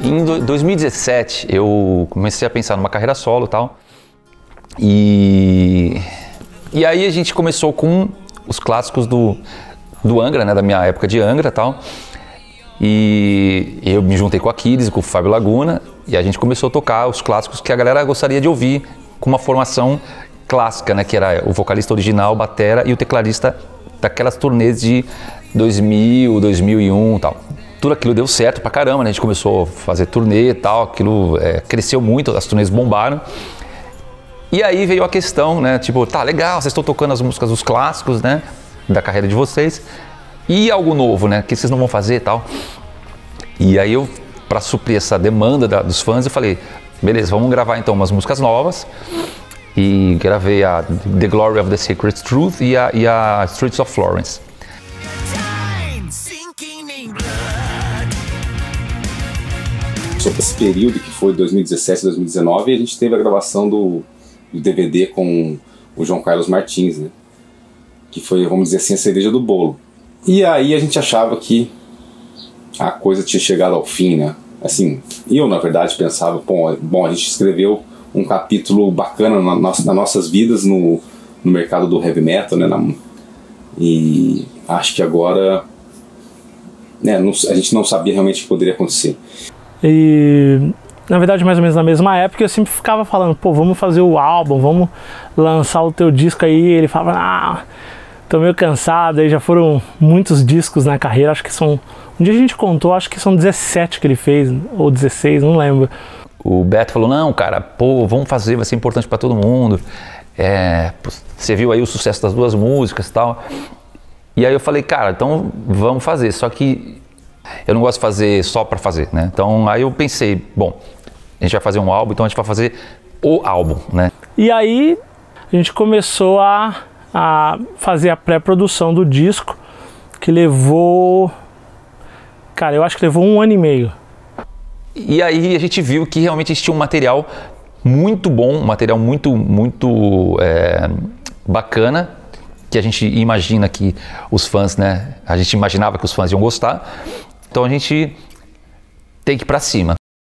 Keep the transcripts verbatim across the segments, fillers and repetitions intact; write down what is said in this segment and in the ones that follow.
Em dois mil e dezessete, eu comecei a pensar numa carreira solo e tal. E, e aí a gente começou com os clássicos do, do Angra, né? Da minha época de Angra e tal. E eu me juntei com o Aquiles, com o Fábio Laguna, e a gente começou a tocar os clássicos que a galera gostaria de ouvir, com uma formação clássica, né? Que era o vocalista original, batera, e o tecladista daquelas turnês de dois mil, dois mil e um e tal. Tudo aquilo deu certo pra caramba, né? A gente começou a fazer turnê e tal, aquilo é, cresceu muito, as turnês bombaram. E aí veio a questão, né? Tipo, tá, legal, vocês estão tocando as músicas dos clássicos, né? Da carreira de vocês. E algo novo, né? Que vocês não vão fazer e tal. E aí eu, pra suprir essa demanda da, dos fãs, eu falei, beleza, vamos gravar então umas músicas novas. E gravei a The Glory of the Sacred Truth e a, e a Streets of Florence. Sobre esse período que foi dois mil e dezessete, dois mil e dezenove, a gente teve a gravação do, do D V D com o João Carlos Martins, né? Que foi, vamos dizer assim, a cereja do bolo. E aí a gente achava que a coisa tinha chegado ao fim, né? Assim, eu na verdade pensava, bom, bom a gente escreveu um capítulo bacana na nossa, nas nossas vidas no, no mercado do heavy metal, né? Na, e acho que agora, né, não, a gente não sabia realmente o que poderia acontecer. E na verdade, mais ou menos na mesma época, eu sempre ficava falando, pô, vamos fazer o álbum, vamos lançar o teu disco aí. Ele falava, ah, tô meio cansado, aí já foram muitos discos na carreira, acho que são, um dia a gente contou, acho que são dezessete que ele fez, ou dezesseis, não lembro. O Beto falou, não, cara, pô, vamos fazer, vai ser importante pra todo mundo. É, você viu aí o sucesso das duas músicas e tal. E aí eu falei, cara, então vamos fazer, só que eu não gosto de fazer só pra fazer, né? Então aí eu pensei, bom, a gente vai fazer um álbum, então a gente vai fazer o álbum, né? E aí a gente começou a, a fazer a pré-produção do disco, que levou, cara, eu acho que levou um ano e meio. E aí a gente viu que realmente existia um material muito bom, um material muito, muito é, bacana, que a gente imagina que os fãs, né? A gente imaginava que os fãs iam gostar. Então a gente tem que ir pra cima.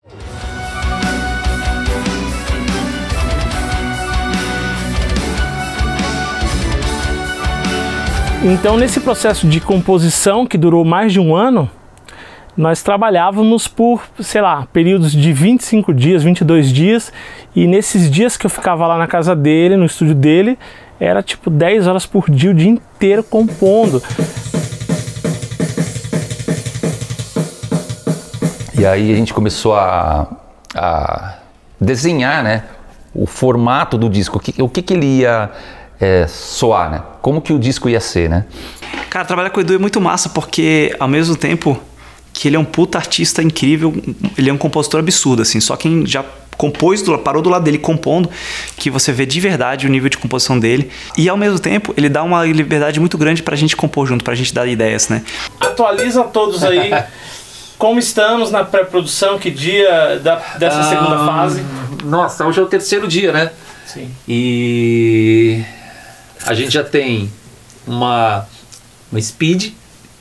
Então nesse processo de composição, que durou mais de um ano, nós trabalhávamos por, sei lá, períodos de vinte e cinco dias, vinte e dois dias, e nesses dias que eu ficava lá na casa dele, no estúdio dele, era tipo dez horas por dia, o dia inteiro compondo. E aí a gente começou a, a desenhar, né, o formato do disco, o que, o que, que ele ia é, soar, né? Como que o disco ia ser, né? Cara, trabalhar com o Edu é muito massa, porque ao mesmo tempo que ele é um puta artista incrível, ele é um compositor absurdo, assim, só quem já compôs, parou do lado dele compondo, que você vê de verdade o nível de composição dele, e ao mesmo tempo ele dá uma liberdade muito grande pra gente compor junto, pra gente dar ideias, né? Atualiza todos aí como estamos na pré-produção, que dia da, dessa ah, segunda fase? Nossa, hoje é o terceiro dia, né? Sim. E a gente já tem uma, uma speed.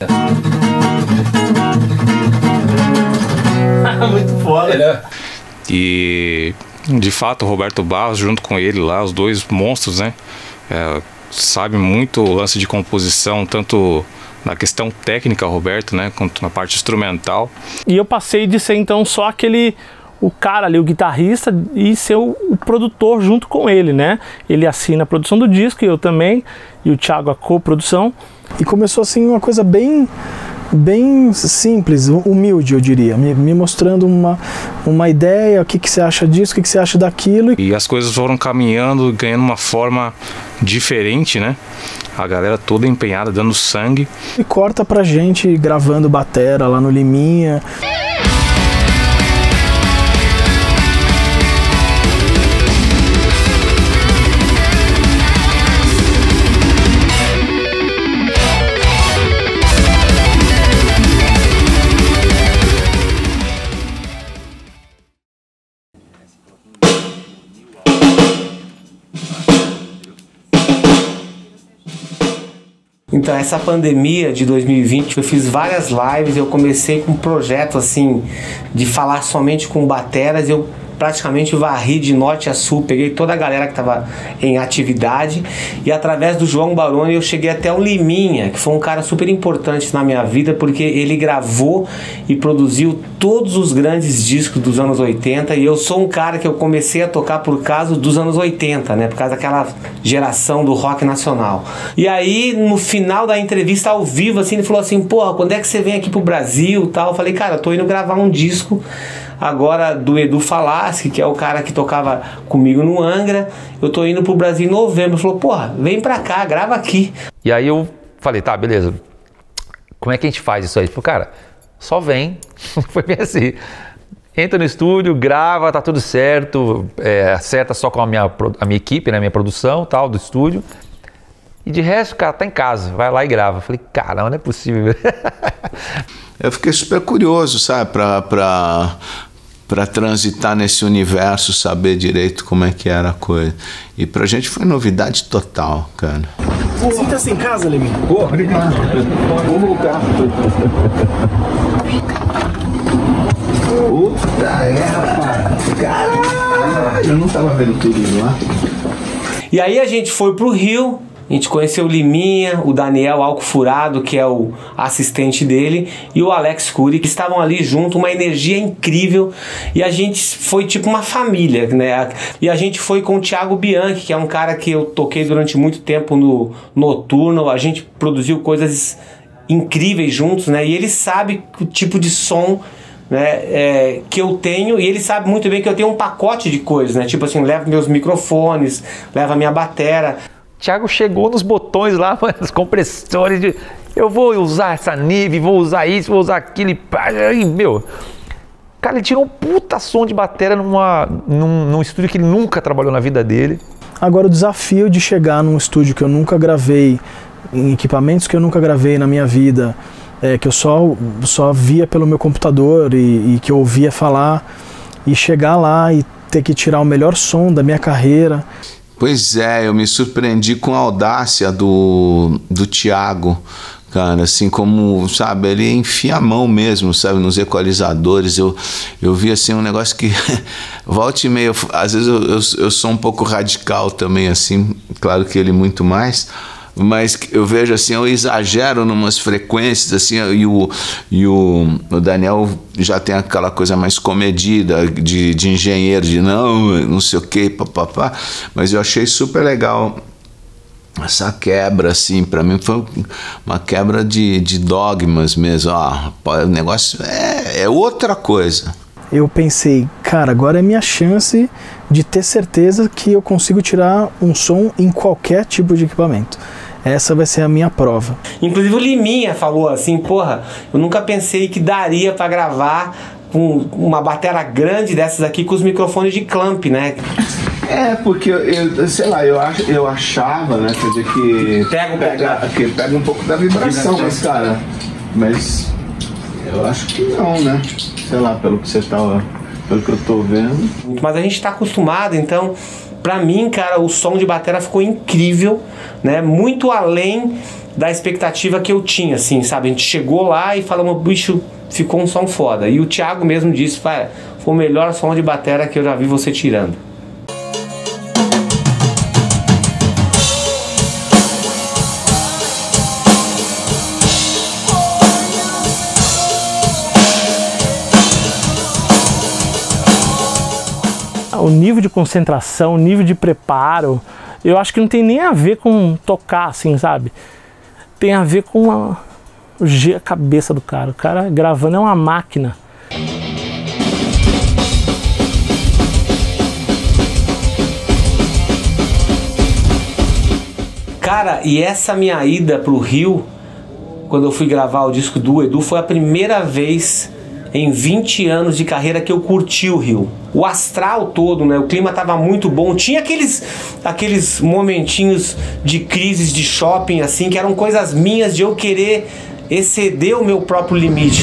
Muito foda. É. E de fato o Roberto Barros junto com ele lá, os dois monstros, né? É, sabe muito o lance de composição, tanto na questão técnica, Roberto, né, quanto na parte instrumental. E eu passei de ser então só aquele, o cara ali, o guitarrista, e ser o, o produtor junto com ele, né? Ele assina a produção do disco, e eu também, e o Thiago a co-produção. E começou assim uma coisa bem, bem simples, humilde, eu diria, me, me mostrando uma, uma ideia, o que, que você acha disso, o que, que você acha daquilo. E as coisas foram caminhando, ganhando uma forma diferente, né? A galera toda empenhada, dando sangue. E corta pra gente gravando batera lá no Liminha. Então, essa pandemia de dois mil e vinte, eu fiz várias lives, eu comecei com um projeto assim, de falar somente com bateras, eu praticamente varri de norte a sul, peguei toda a galera que estava em atividade e através do João Baroni eu cheguei até o Liminha, que foi um cara super importante na minha vida, porque ele gravou e produziu todos os grandes discos dos anos oitenta e eu sou um cara que eu comecei a tocar por causa dos anos oitenta, né, por causa daquela geração do rock nacional. E aí no final da entrevista ao vivo, assim, ele falou assim, porra, quando é que você vem aqui pro Brasil e tal? Eu falei, cara, eu tô indo gravar um disco agora do E D U FALASCHI, que é o cara que tocava comigo no Angra, eu tô indo pro Brasil em novembro. Ele falou, porra, vem pra cá, grava aqui. E aí eu falei, tá, beleza, como é que a gente faz isso aí? Ele falou, cara, só vem, foi bem assim, entra no estúdio, grava, tá tudo certo, é, acerta só com a minha, a minha equipe, né, a minha produção, tal, do estúdio, e de resto, cara, tá em casa, vai lá e grava. Eu falei, caramba, não é possível. Eu fiquei super curioso, sabe, pra... pra... para transitar nesse universo, saber direito como é que era a coisa. E pra gente foi novidade total, cara. Sinta-se em casa, Lemin. Pô, obrigado. Vamos voltar. Puta, é, rapaz. Caralho, eu não tava vendo tudo isso lá. E aí a gente foi pro Rio. A gente conheceu o Liminha, o Daniel Alco Furado, que é o assistente dele, e o Alex Curi, que estavam ali junto, uma energia incrível, e a gente foi tipo uma família, né? E a gente foi com o Thiago Bianchi, que é um cara que eu toquei durante muito tempo no Noturno, a gente produziu coisas incríveis juntos, né? E ele sabe o tipo de som, né, é, que eu tenho, e ele sabe muito bem que eu tenho um pacote de coisas, né? Tipo assim, leva meus microfones, leva minha batera. Thiago chegou nos botões lá, nos compressores, de eu vou usar essa Nive, vou usar isso, vou usar aquilo, e aí, meu, cara, ele tirou um puta som de bateria numa, num, num estúdio que ele nunca trabalhou na vida dele. Agora o desafio de chegar num estúdio que eu nunca gravei, em equipamentos que eu nunca gravei na minha vida, é, que eu só, só via pelo meu computador e, e que eu ouvia falar, e chegar lá e ter que tirar o melhor som da minha carreira. Pois é, eu me surpreendi com a audácia do, do Thiago, cara, assim como, sabe, ele enfia a mão mesmo, sabe, nos equalizadores. Eu, eu vi assim um negócio que, volta e meia, às vezes eu, eu, eu sou um pouco radical também, assim, claro que ele muito mais, mas eu vejo assim, eu exagero numas frequências, assim, e o, e o, o Daniel já tem aquela coisa mais comedida, de, de engenheiro, de não, não sei o que, papapá, mas eu achei super legal essa quebra, assim, pra mim foi uma quebra de, de dogmas mesmo, ó, o negócio é, é outra coisa. Eu pensei, cara, agora é minha chance de ter certeza que eu consigo tirar um som em qualquer tipo de equipamento. Essa vai ser a minha prova. Inclusive o Liminha falou assim, porra, eu nunca pensei que daria pra gravar com uma bateria grande dessas aqui com os microfones de clamp, né? É, porque eu, eu sei lá, eu, ach, eu achava, né, quer dizer que pega um, pega, que pega um pouco da vibração, mas cara, mas eu acho que não, né? Sei lá, pelo que você tava, pelo que eu tô vendo. Mas a gente tá acostumado, então, pra mim, cara, o som de bateria ficou incrível, né? Muito além da expectativa que eu tinha, assim, sabe? A gente chegou lá e falamos, bicho, ficou um som foda. E o Thiago mesmo disse, foi o melhor som de bateria que eu já vi você tirando. O nível de concentração, o nível de preparo, eu acho que não tem nem a ver com tocar, assim, sabe? Tem a ver com a, a cabeça do cara. O cara gravando é uma máquina. Cara, e essa minha ida pro Rio, quando eu fui gravar o disco do Edu, foi a primeira vez em vinte anos de carreira que eu curti o Rio. O astral todo, né? O clima tava muito bom. Tinha aqueles, aqueles momentinhos de crises de shopping, assim, que eram coisas minhas de eu querer exceder o meu próprio limite.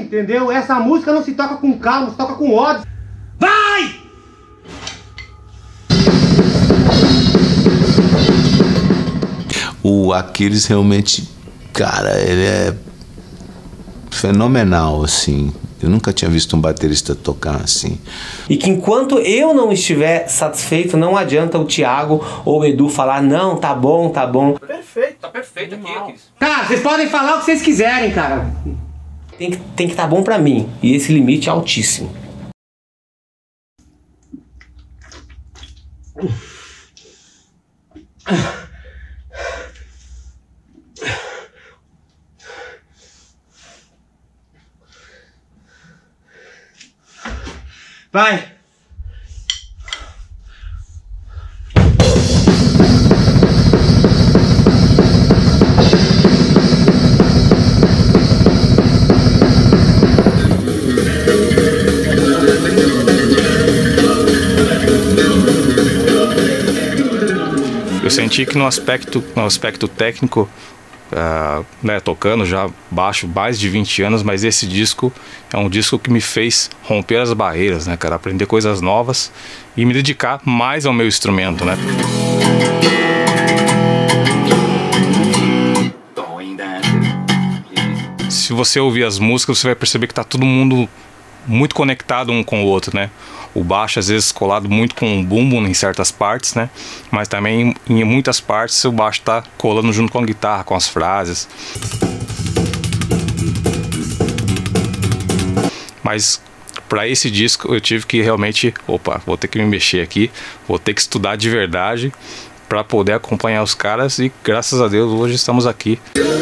entendeu? Essa música não se toca com calma, se toca com ódio. Vai! O Aquiles realmente, cara, ele é fenomenal, assim. Eu nunca tinha visto um baterista tocar assim. E que enquanto eu não estiver satisfeito, não adianta o Thiago ou o Edu falar, não, tá bom, tá bom. Perfeito, tá perfeito aqui, Aquiles. Cara, vocês podem falar o que vocês quiserem, cara. Tem que tem que tá bom pra mim. E esse limite é altíssimo. Vai! Eu senti que no aspecto, no aspecto técnico, Uh, né, tocando já baixo mais de vinte anos, mas esse disco é um disco que me fez romper as barreiras, né, cara, aprender coisas novas e me dedicar mais ao meu instrumento, né. Se você ouvir as músicas, você vai perceber que tá todo mundo muito conectado um com o outro, né. O baixo às vezes colado muito com o bumbum em certas partes, né? Mas também em muitas partes o baixo tá colando junto com a guitarra, com as frases. Mas para esse disco eu tive que realmente, opa, vou ter que me mexer aqui, vou ter que estudar de verdade para poder acompanhar os caras e graças a Deus hoje estamos aqui.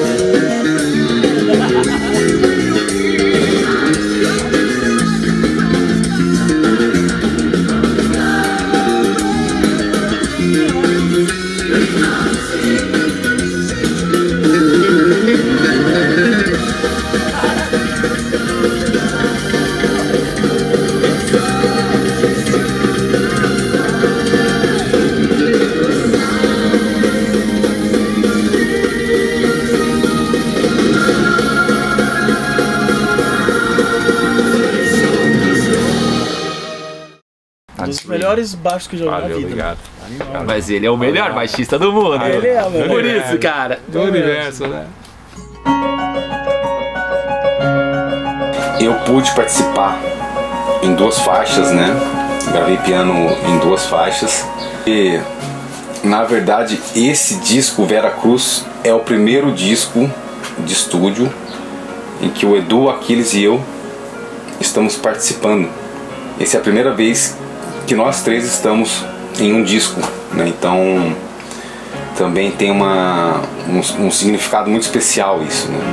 Um dos melhores baixos que eu joguei na vida. Obrigado. Mas ele é o melhor baixista do mundo. Ele é o melhor. Por isso, cara. Do universo, né? Eu pude participar em duas faixas, né? Gravei piano em duas faixas. E, na verdade, esse disco, Vera Cruz, é o primeiro disco de estúdio em que o Edu, Aquiles e eu estamos participando. Essa é a primeira vez que nós três estamos em um disco, né? Então também tem uma, um, um significado muito especial isso, né?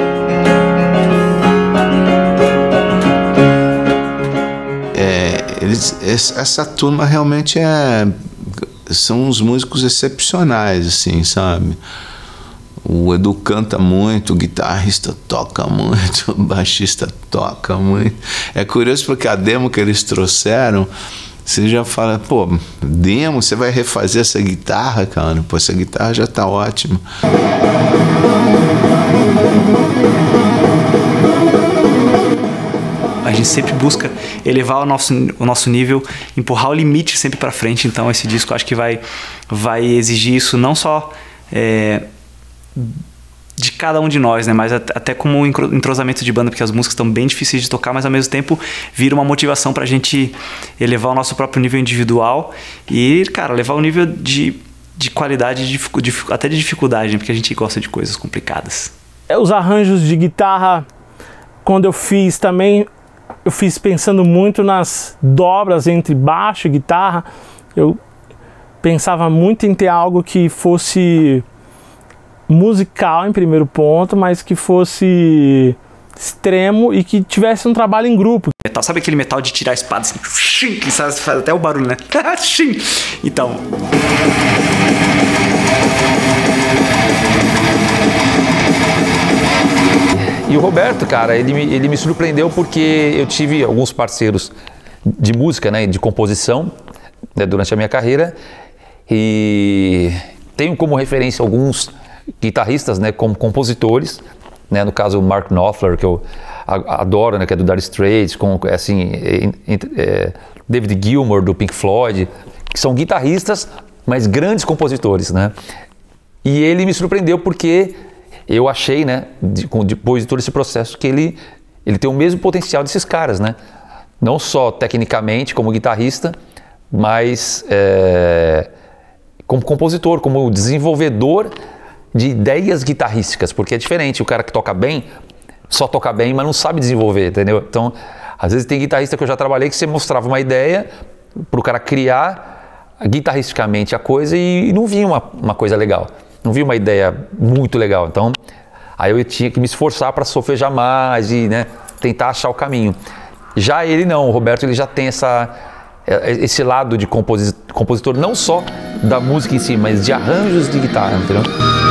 É, eles, essa turma realmente é, são uns músicos excepcionais, assim, sabe? O Edu canta muito, o guitarrista toca muito, o baixista toca muito. É curioso porque a demo que eles trouxeram, você já fala, pô, demo, você vai refazer essa guitarra, cara? Pô, essa guitarra já tá ótima. A gente sempre busca elevar o nosso, o nosso nível, empurrar o limite sempre para frente. Então esse disco acho que vai, vai exigir isso não só é, de cada um de nós, né? Mas até como um entrosamento de banda, porque as músicas estão bem difíceis de tocar, mas ao mesmo tempo vira uma motivação pra gente elevar o nosso próprio nível individual e, cara, levar o nível de, de qualidade, de, de, até de dificuldade, né? Porque a gente gosta de coisas complicadas. Os arranjos de guitarra, quando eu fiz também, eu fiz pensando muito nas dobras entre baixo e guitarra. Eu pensava muito em ter algo que fosse musical em primeiro ponto, mas que fosse extremo e que tivesse um trabalho em grupo. Metal, sabe aquele metal de tirar a espada assim, que faz até o barulho, né? Então... E o Roberto, cara, ele me, ele me surpreendeu porque eu tive alguns parceiros de música, né, de composição, né, durante a minha carreira, e tenho como referência alguns guitarristas, né, como compositores, né? No caso o Mark Knopfler, que eu adoro, né? Que é do Dire Straits, com assim, é, David Gilmour do Pink Floyd, que são guitarristas, mas grandes compositores, né? E ele me surpreendeu porque eu achei, né, de, depois de todo esse processo, que ele, ele tem o mesmo potencial desses caras, né? Não só tecnicamente como guitarrista, mas é, como compositor, como desenvolvedor de ideias guitarrísticas, porque é diferente, o cara que toca bem, só toca bem, mas não sabe desenvolver, entendeu? Então, às vezes tem guitarrista que eu já trabalhei que você mostrava uma ideia para o cara criar guitarristicamente a coisa e não vinha uma, uma coisa legal. Não vi uma ideia muito legal, então aí eu tinha que me esforçar para solfejar mais e, né, tentar achar o caminho. Já ele não, o Roberto, ele já tem essa, esse lado de composi compositor, não só da música em si, mas de arranjos de guitarra, entendeu?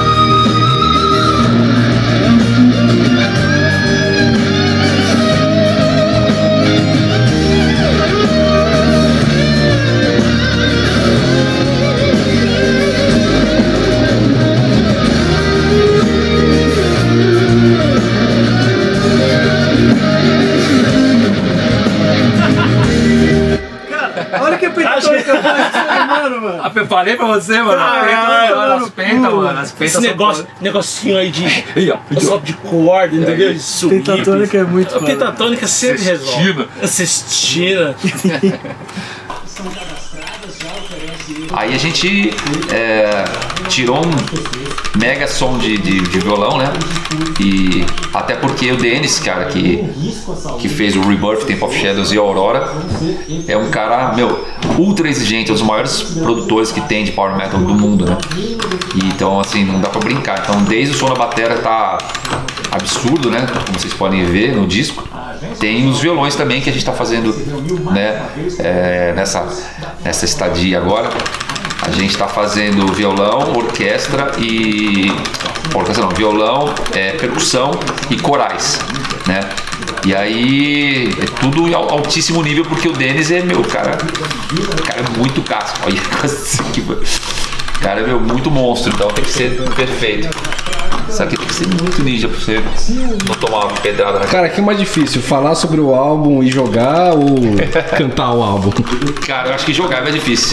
Eu falei pra você, mano. Caralho, as pentas, mano. As pentas. Esse negócio, são... negocinho aí de. Só de corda, entendeu? Isso. Pentatônica é muito. A pentatônica sempre resolve. Cestina. Aí a gente é, tirou um mega som de, de, de violão, né? E até porque o Dennis, cara, que, que fez o Rebirth, Temple of Shadows e a Aurora, é um cara, meu, ultra exigente, é um dos maiores produtores que tem de power metal do mundo, né? E, então, assim, não dá pra brincar. Então, desde o som da bateria tá absurdo, né? Como vocês podem ver no disco. Tem os violões também que a gente tá fazendo, né? É, nessa, nessa estadia agora. A gente está fazendo violão, orquestra e... Orquestra não, violão, é, percussão e corais, né? E aí é tudo em altíssimo nível, porque o Dennis é, meu, cara, o cara é muito casco. Olha que... O cara é, meu, muito monstro, então tem que ser perfeito. Isso aqui tem que ser muito ninja pra você não tomar uma pedrada na cara. Cara, que é mais difícil? Falar sobre o álbum e jogar ou cantar o álbum? Cara, eu acho que jogar é mais difícil.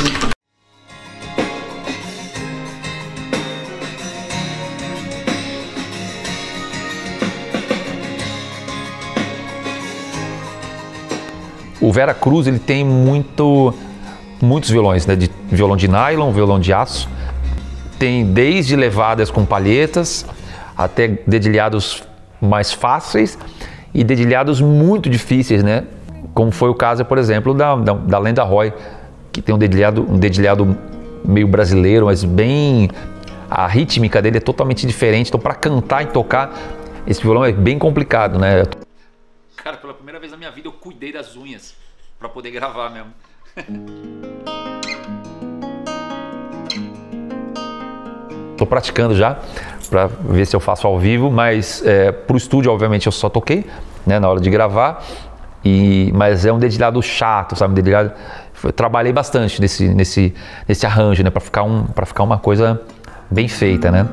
O Vera Cruz, ele tem muito, muitos violões, né? De violão de nylon, violão de aço. Tem desde levadas com palhetas até dedilhados mais fáceis e dedilhados muito difíceis, né? Como foi o caso, por exemplo, da, da, da Lenda Roy, que tem um dedilhado, um dedilhado meio brasileiro, mas bem... A rítmica dele é totalmente diferente. Então, para cantar e tocar, esse violão é bem complicado, né? Cara, pela primeira vez na minha vida eu cuidei das unhas pra poder gravar mesmo. Tô praticando já pra ver se eu faço ao vivo, mas é, pro estúdio obviamente eu só toquei, né, na hora de gravar. E, mas é um dedilhado chato, sabe? Um dedilhado, eu trabalhei bastante nesse, nesse, nesse arranjo, né, pra ficar, um, pra ficar uma coisa bem feita, né?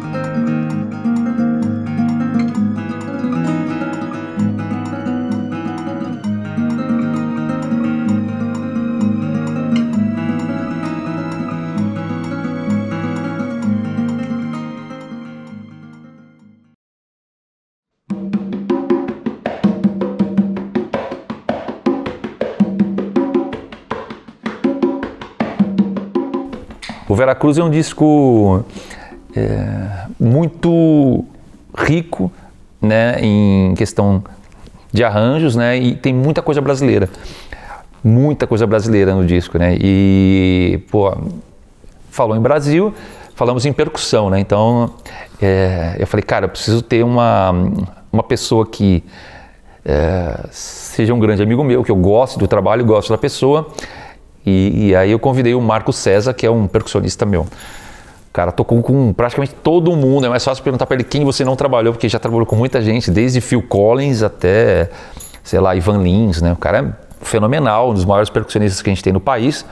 O Vera Cruz é um disco é, muito rico, né, em questão de arranjos, né, e tem muita coisa brasileira, muita coisa brasileira no disco, né, e, pô, falou em Brasil, falamos em percussão, né, então é, eu falei, cara, eu preciso ter uma, uma pessoa que é, seja um grande amigo meu, que eu goste do trabalho, gosto da pessoa. E, e aí eu convidei o Marco César, que é um percussionista meu. O cara tocou com praticamente todo mundo. É mais fácil perguntar para ele quem você não trabalhou, porque já trabalhou com muita gente, desde Phil Collins até, sei lá, Ivan Lins, né? O cara é fenomenal, um dos maiores percussionistas que a gente tem no país.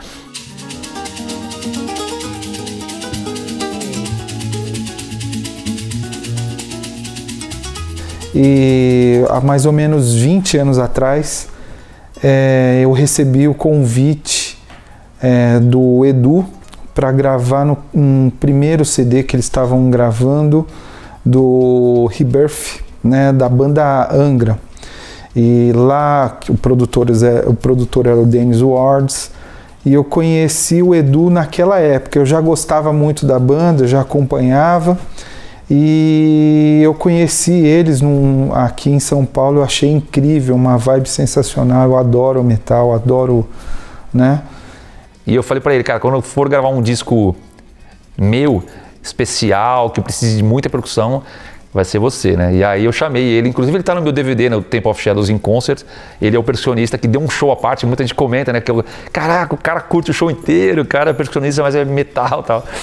e há mais ou menos vinte anos atrás é, eu recebi o convite é, do Edu para gravar no um primeiro C D que eles estavam gravando do Rebirth, né, da banda Angra. E lá o produtor, o produtor era o Dennis Wards, e eu conheci o Edu naquela época. Eu já gostava muito da banda, eu já acompanhava, e eu conheci eles num, aqui em São Paulo. Eu achei incrível, uma vibe sensacional. Eu adoro metal, adoro, né? E eu falei pra ele, cara, quando eu for gravar um disco meu, especial, que precise de muita percussão, vai ser você, né? E aí eu chamei ele, inclusive ele tá no meu D V D, no Temple of Shadows in Concert. Ele é o percussionista que deu um show à parte, muita gente comenta, né? Que eu, caraca, o cara curte o show inteiro, o cara é percussionista, mas é metal e tal.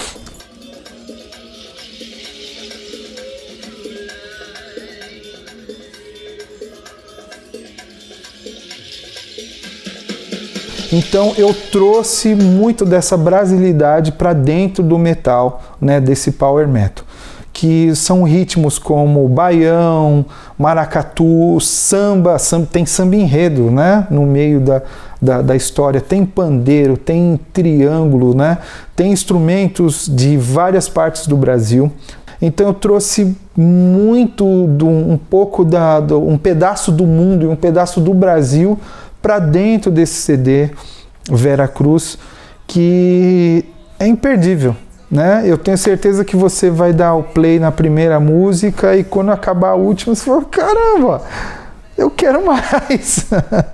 Então eu trouxe muito dessa brasilidade para dentro do metal, né, desse power metal, que são ritmos como baião, maracatu, samba, samba tem samba enredo, né, no meio da, da, da história, tem pandeiro, tem triângulo, né, tem instrumentos de várias partes do Brasil. Então eu trouxe muito, do, um pouco, da, do, um pedaço do mundo e um pedaço do Brasil para dentro desse C D Vera Cruz, que é imperdível, né? Eu tenho certeza que você vai dar o play na primeira música e quando acabar a última você fala, caramba, eu quero mais.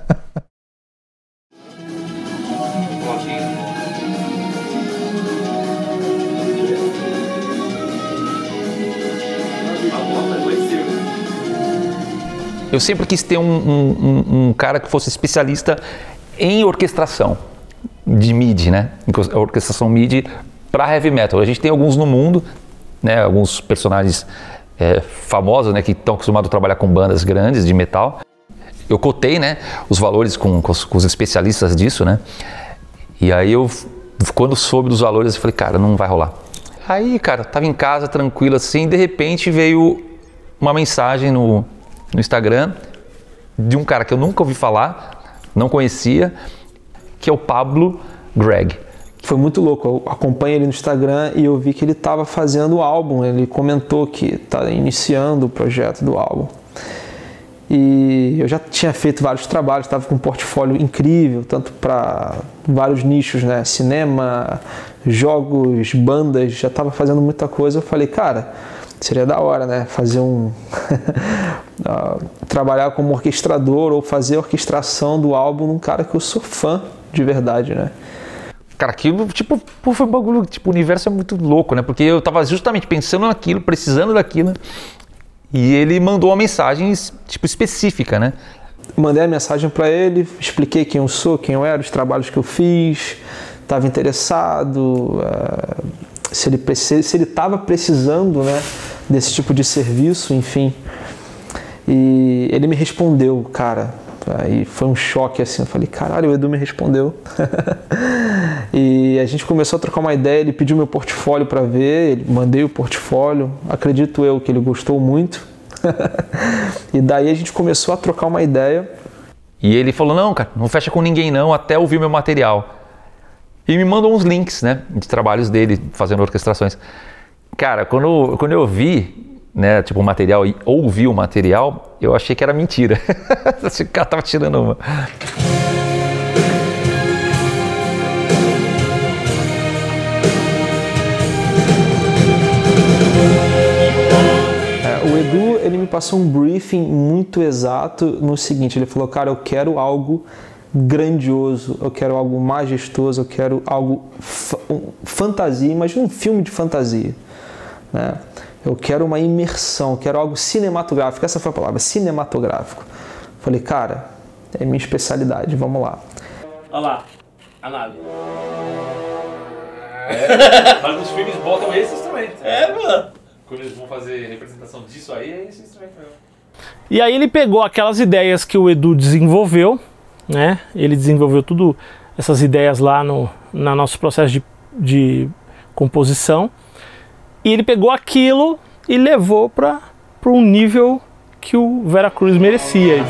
Eu sempre quis ter um, um, um, um cara que fosse especialista em orquestração de midi, né? A orquestração midi para heavy metal. A gente tem alguns no mundo, né? Alguns personagens é, famosos, né? Que estão acostumados a trabalhar com bandas grandes de metal. Eu cotei, né? Os valores com, com, os, com os especialistas disso, né? E aí eu, quando soube dos valores, eu falei, cara, não vai rolar. Aí, cara, tava em casa tranquilo assim, de repente veio uma mensagem no no Instagram de um cara que eu nunca ouvi falar, não conhecia, que é o Pablo Greg. Foi muito louco, eu acompanho ele no Instagram e eu vi que ele estava fazendo o álbum, ele comentou que está iniciando o projeto do álbum. E eu já tinha feito vários trabalhos, estava com um portfólio incrível, tanto para vários nichos, né? Cinema, jogos, bandas, já estava fazendo muita coisa. Eu falei, cara, seria da hora, né? Fazer um... uh, trabalhar como orquestrador ou fazer a orquestração do álbum num cara que eu sou fã de verdade, né? Cara, aquilo, tipo, pô, foi um bagulho, tipo, o universo é muito louco, né? Porque eu tava justamente pensando naquilo, precisando daquilo, e ele mandou uma mensagem, tipo, específica, né? Mandei a mensagem para ele, expliquei quem eu sou, quem eu era, os trabalhos que eu fiz, estava interessado, uh, se ele se ele estava precisando, né, desse tipo de serviço, enfim. E ele me respondeu, cara. Aí foi um choque assim, eu falei, caralho, o Edu me respondeu. E a gente começou a trocar uma ideia, ele pediu meu portfólio para ver, mandei o portfólio, acredito eu que ele gostou muito. E daí a gente começou a trocar uma ideia. E ele falou, não, cara, não fecha com ninguém não, até ouvir meu material. E me mandou uns links, né, de trabalhos dele, fazendo orquestrações. Cara, quando, quando eu vi, né, tipo, o material e ouvi o material, eu achei que era mentira. Esse cara tava tirando uma. É, o Edu, ele me passou um briefing muito exato no seguinte, ele falou, cara, eu quero algo grandioso, eu quero algo majestoso, eu quero algo fa um, fantasia, imagina um filme de fantasia, né? Eu quero uma imersão, quero algo cinematográfico, essa foi a palavra, cinematográfico. Falei, cara, é minha especialidade, vamos lá. Olha lá, a nave. É, mas nos filmes botam esse instrumento. É, mano. Quando eles vão fazer representação disso aí, é esse instrumento mesmo. E aí ele pegou aquelas ideias que o Edu desenvolveu, né? Ele desenvolveu tudo essas ideias lá no, no nosso processo de, de composição. E ele pegou aquilo e levou para um nível que o Vera Cruz merecia.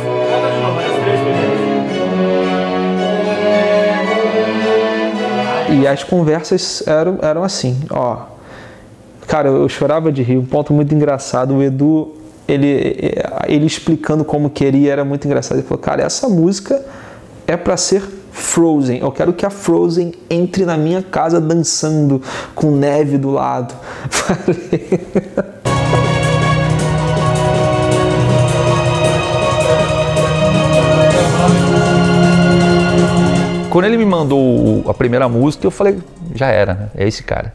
E as conversas eram, eram assim, ó. Cara, eu chorava de rir, um ponto muito engraçado, o Edu, ele, ele explicando como queria, era muito engraçado. Ele falou, cara, essa música é pra ser Frozen, eu quero que a Frozen entre na minha casa dançando, com neve do lado. Falei... Quando ele me mandou a primeira música, eu falei, já era, né? É esse cara.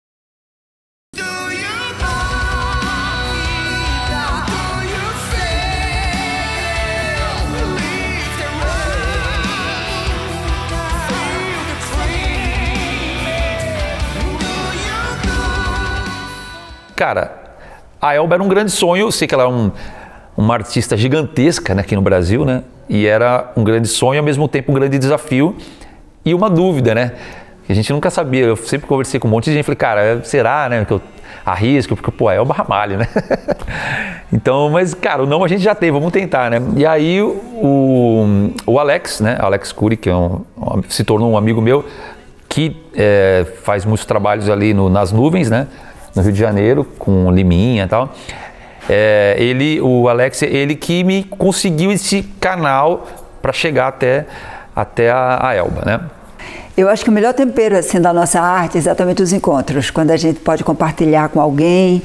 Cara, a Elba era um grande sonho, eu sei que ela é um, uma artista gigantesca, né, aqui no Brasil, né? E era um grande sonho, ao mesmo tempo um grande desafio e uma dúvida, né? A gente nunca sabia, eu sempre conversei com um monte de gente, falei, cara, será, né, que eu arrisco, porque, pô, é o Ramalho, né? Então, mas, cara, o não a gente já teve, vamos tentar, né? E aí o, o Alex, né, Alex Curi, que é um, se tornou um amigo meu, que é, faz muitos trabalhos ali no, nas nuvens, né, no Rio de Janeiro, com Liminha e tal. É, ele, o Alex, ele que me conseguiu esse canal para chegar até, até a, a Elba, né? Eu acho que o melhor tempero assim, da nossa arte é exatamente os encontros, quando a gente pode compartilhar com alguém,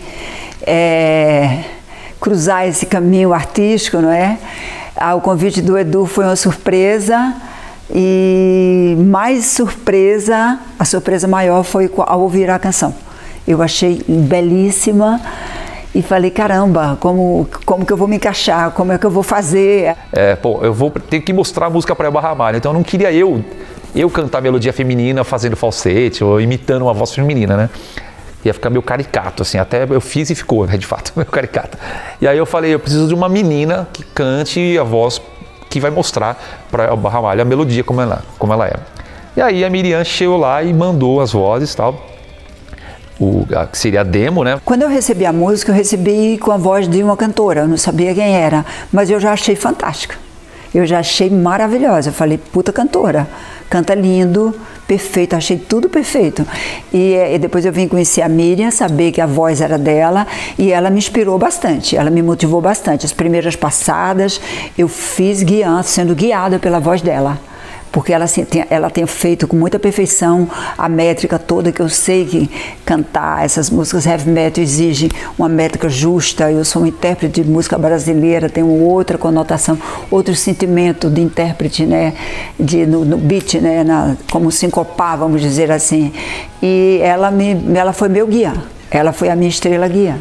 é, cruzar esse caminho artístico, não é? Ah, o convite do Edu foi uma surpresa e mais surpresa, a surpresa maior foi ao ouvir a canção. Eu achei belíssima. E falei, caramba, como, como que eu vou me encaixar, como é que eu vou fazer? É, pô, eu vou ter que mostrar a música para Elba Ramalho, então eu não queria eu, eu cantar melodia feminina fazendo falsete ou imitando uma voz feminina, né? Ia ficar meio caricato, assim, até eu fiz e ficou, né, de fato, meio caricato. E aí eu falei, eu preciso de uma menina que cante a voz que vai mostrar para Elba Ramalho a melodia como ela, como ela é. E aí a Miriam chegou lá e mandou as vozes e tal. O, que seria a demo, né? Quando eu recebi a música, eu recebi com a voz de uma cantora, eu não sabia quem era, mas eu já achei fantástica. Eu já achei maravilhosa, eu falei, puta cantora, canta lindo, perfeito, achei tudo perfeito. E, e depois eu vim conhecer a Miriam, saber que a voz era dela, e ela me inspirou bastante, ela me motivou bastante. As primeiras passadas eu fiz guiando, sendo guiada pela voz dela. Porque ela, assim, tem, ela tem feito com muita perfeição a métrica toda, que eu sei que cantar essas músicas heavy metal exige uma métrica justa. Eu sou um intérprete de música brasileira, tenho outra conotação, outro sentimento de intérprete, né, de, no, no beat, né, na, como sincopar, vamos dizer assim. E ela, me, ela foi meu guia, ela foi a minha estrela guia.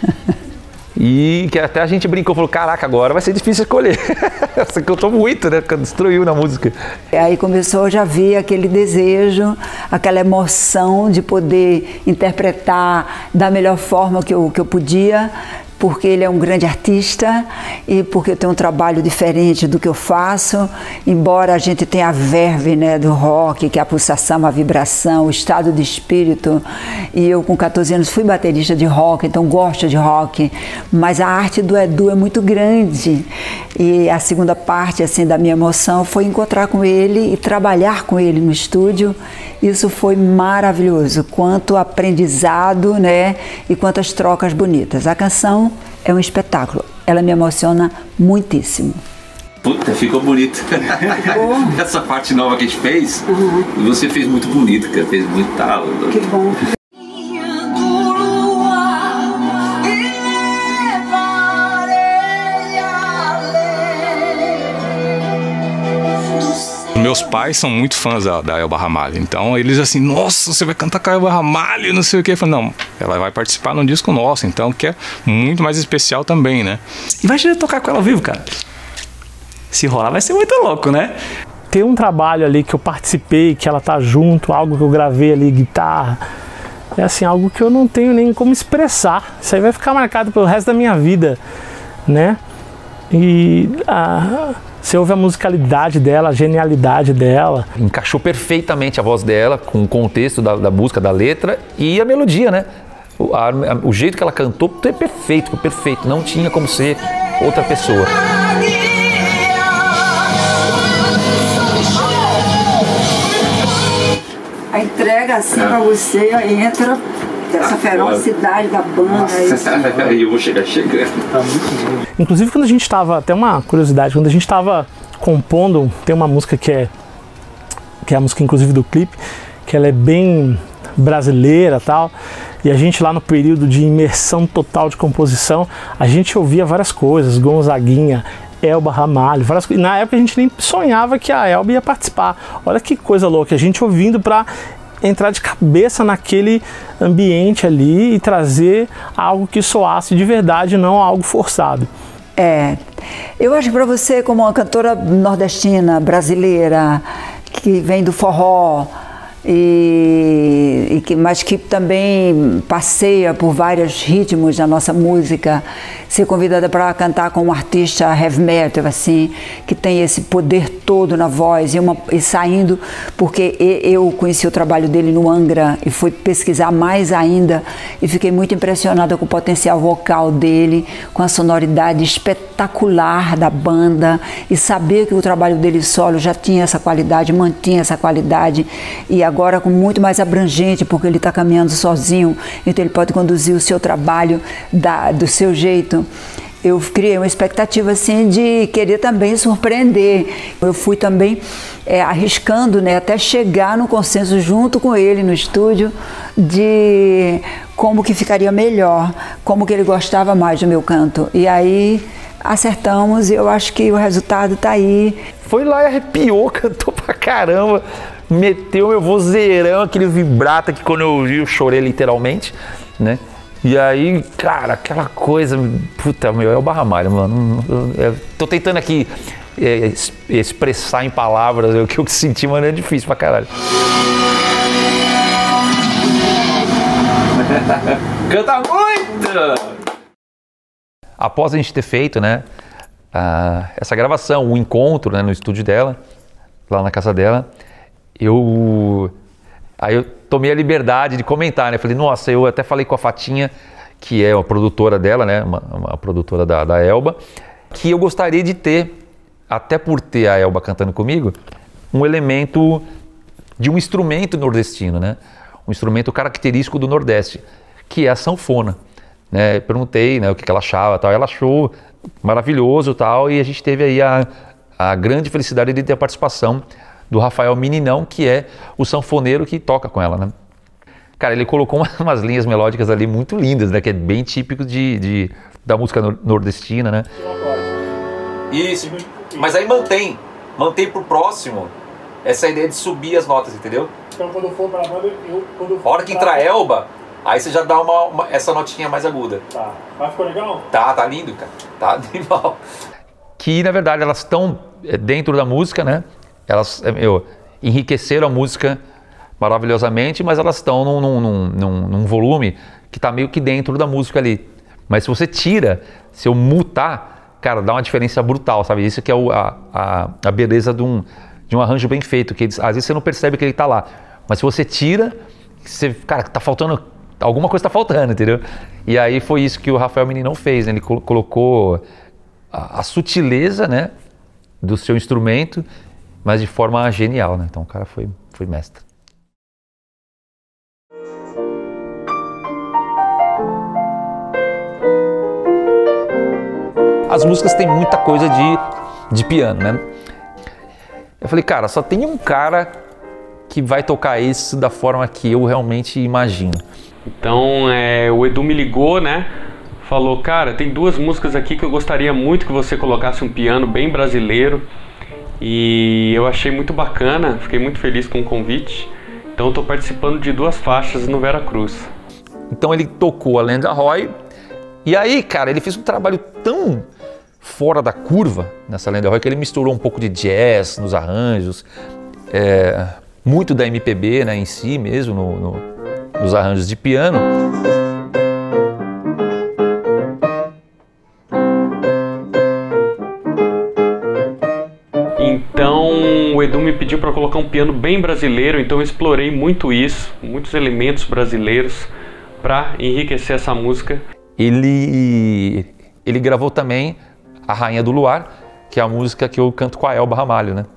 E que até a gente brincou, falou, caraca, agora vai ser difícil escolher. Você cantou muito, né? Destruiu na música. E aí começou, eu já vi aquele desejo, aquela emoção de poder interpretar da melhor forma que eu, que eu podia, porque ele é um grande artista e porque eu tenho um trabalho diferente do que eu faço, embora a gente tenha a verve, né, do rock, que é a pulsação, a vibração, o estado de espírito, e eu com quatorze anos fui baterista de rock, então gosto de rock, mas a arte do Edu é muito grande, e a segunda parte assim, da minha emoção foi encontrar com ele e trabalhar com ele no estúdio. Isso foi maravilhoso, quanto aprendizado, né, e quantas trocas bonitas. A canção é um espetáculo, ela me emociona muitíssimo. Puta, ficou bonito. Essa parte nova que a gente fez, uhum. Você fez muito bonito, cara, fez muito tal. Que bom. Meus pais são muito fãs da, da Elba Ramalho, então eles assim, nossa, você vai cantar com a Elba Ramalho, não sei o que. Eu falei, não, ela vai participar num disco nosso, então que é muito mais especial também, né? Imagina tocar com ela ao vivo, cara. Se rolar vai ser muito louco, né? Tem um trabalho ali que eu participei, que ela tá junto, algo que eu gravei ali, guitarra, é assim, algo que eu não tenho nem como expressar. Isso aí vai ficar marcado pelo resto da minha vida, né? E a... você ouve a musicalidade dela, a genialidade dela. Encaixou perfeitamente a voz dela com o contexto da, da música, da letra e a melodia, né? O, a, o jeito que ela cantou é perfeito, perfeito. Não tinha como ser outra pessoa. A entrega assim pra você, entra essa ferocidade da banda. Aí eu vou chegar chegando. Tá muito bom. Inclusive quando a gente tava, até uma curiosidade, quando a gente tava compondo, tem uma música que é, que é a música inclusive do clipe, que ela é bem brasileira e tal, e a gente lá no período de imersão total de composição, a gente ouvia várias coisas, Gonzaguinha, Elba Ramalho, várias coisas. Na época a gente nem sonhava que a Elba ia participar. Olha que coisa louca, a gente ouvindo para entrar de cabeça naquele ambiente ali e trazer algo que soasse de verdade, não algo forçado. É, eu acho que para você, como uma cantora nordestina, brasileira, que vem do forró, E, e que, mas que também passeia por vários ritmos da nossa música, ser convidada para cantar com um artista heavy metal, assim, que tem esse poder todo na voz, e, uma, e saindo, porque eu conheci o trabalho dele no Angra e fui pesquisar mais ainda e fiquei muito impressionada com o potencial vocal dele, com a sonoridade espetacular da banda, e saber que o trabalho dele solo já tinha essa qualidade, mantinha essa qualidade, e agora com muito mais abrangente, porque ele está caminhando sozinho, então ele pode conduzir o seu trabalho da, do seu jeito. Eu criei uma expectativa assim de querer também surpreender. Eu fui também é, arriscando, né, até chegar no consenso junto com ele no estúdio de como que ficaria melhor, como que ele gostava mais do meu canto. E aí acertamos e eu acho que o resultado está aí. Foi lá e arrepiou, cantou pra caramba. Meteu meu vozeirão, aquele vibrato que quando eu ouvi eu chorei literalmente, né? E aí, cara, aquela coisa, puta, meu, é o Barramalho, mano. Eu tô tentando aqui é, expressar em palavras o que eu senti, mano, é difícil pra caralho. Canta muito! Após a gente ter feito, né, a, essa gravação, o encontro, né, no estúdio dela, lá na casa dela, eu, aí eu tomei a liberdade de comentar, né? Falei, nossa, eu até falei com a Fatinha, que é a produtora dela, né? Uma, uma produtora da, da Elba, que eu gostaria de ter, até por ter a Elba cantando comigo, um elemento de um instrumento nordestino, né? Um instrumento característico do Nordeste, que é a sanfona, né? Perguntei, né, o que ela achava, tal. Ela achou maravilhoso, tal, e a gente teve aí a, a grande felicidade de ter a participação do Rafael Meninão, que é o sanfoneiro que toca com ela, né? Cara, ele colocou uma, umas linhas melódicas ali muito lindas, né? Que é bem típico de, de, da música nordestina, né? Isso, mas aí mantém, mantém pro próximo essa ideia de subir as notas, entendeu? Então quando for pra banda, eu... Quando a hora que entrar Elba, aí você já dá uma, uma, essa notinha mais aguda. Tá, mas ficou legal? Tá, tá lindo, cara, tá animal. Que, na verdade, elas estão dentro da música, né? Elas meu, enriqueceram a música maravilhosamente, mas elas estão num, num, num, num volume que está meio que dentro da música ali. Mas se você tira, se eu mutar, cara, dá uma diferença brutal, sabe? Isso que é o, a, a, a beleza de um, de um arranjo bem feito, que eles, às vezes você não percebe que ele está lá. Mas se você tira, você, cara, tá faltando, alguma coisa está faltando, entendeu? E aí foi isso que o Rafael Meninão fez, né? Ele col colocou a, a sutileza, né, do seu instrumento, mas de forma genial, né? Então o cara foi, foi mestre. As músicas têm muita coisa de, de piano, né? Eu falei, cara, só tem um cara que vai tocar isso da forma que eu realmente imagino. Então é, o Edu me ligou, né? Falou, cara, tem duas músicas aqui que eu gostaria muito que você colocasse um piano bem brasileiro. E eu achei muito bacana, fiquei muito feliz com o convite. Então eu estou participando de duas faixas no Vera Cruz. Então ele tocou a Lenda Roy. E aí, cara, ele fez um trabalho tão fora da curva nessa Lenda Roy que ele misturou um pouco de jazz nos arranjos, é, muito da M P B, né, em si mesmo, no, no, nos arranjos de piano. Então o Edu me pediu para colocar um piano bem brasileiro, então eu explorei muito isso, muitos elementos brasileiros para enriquecer essa música. Ele, ele gravou também A Rainha do Luar, que é a música que eu canto com a Elba Ramalho, né?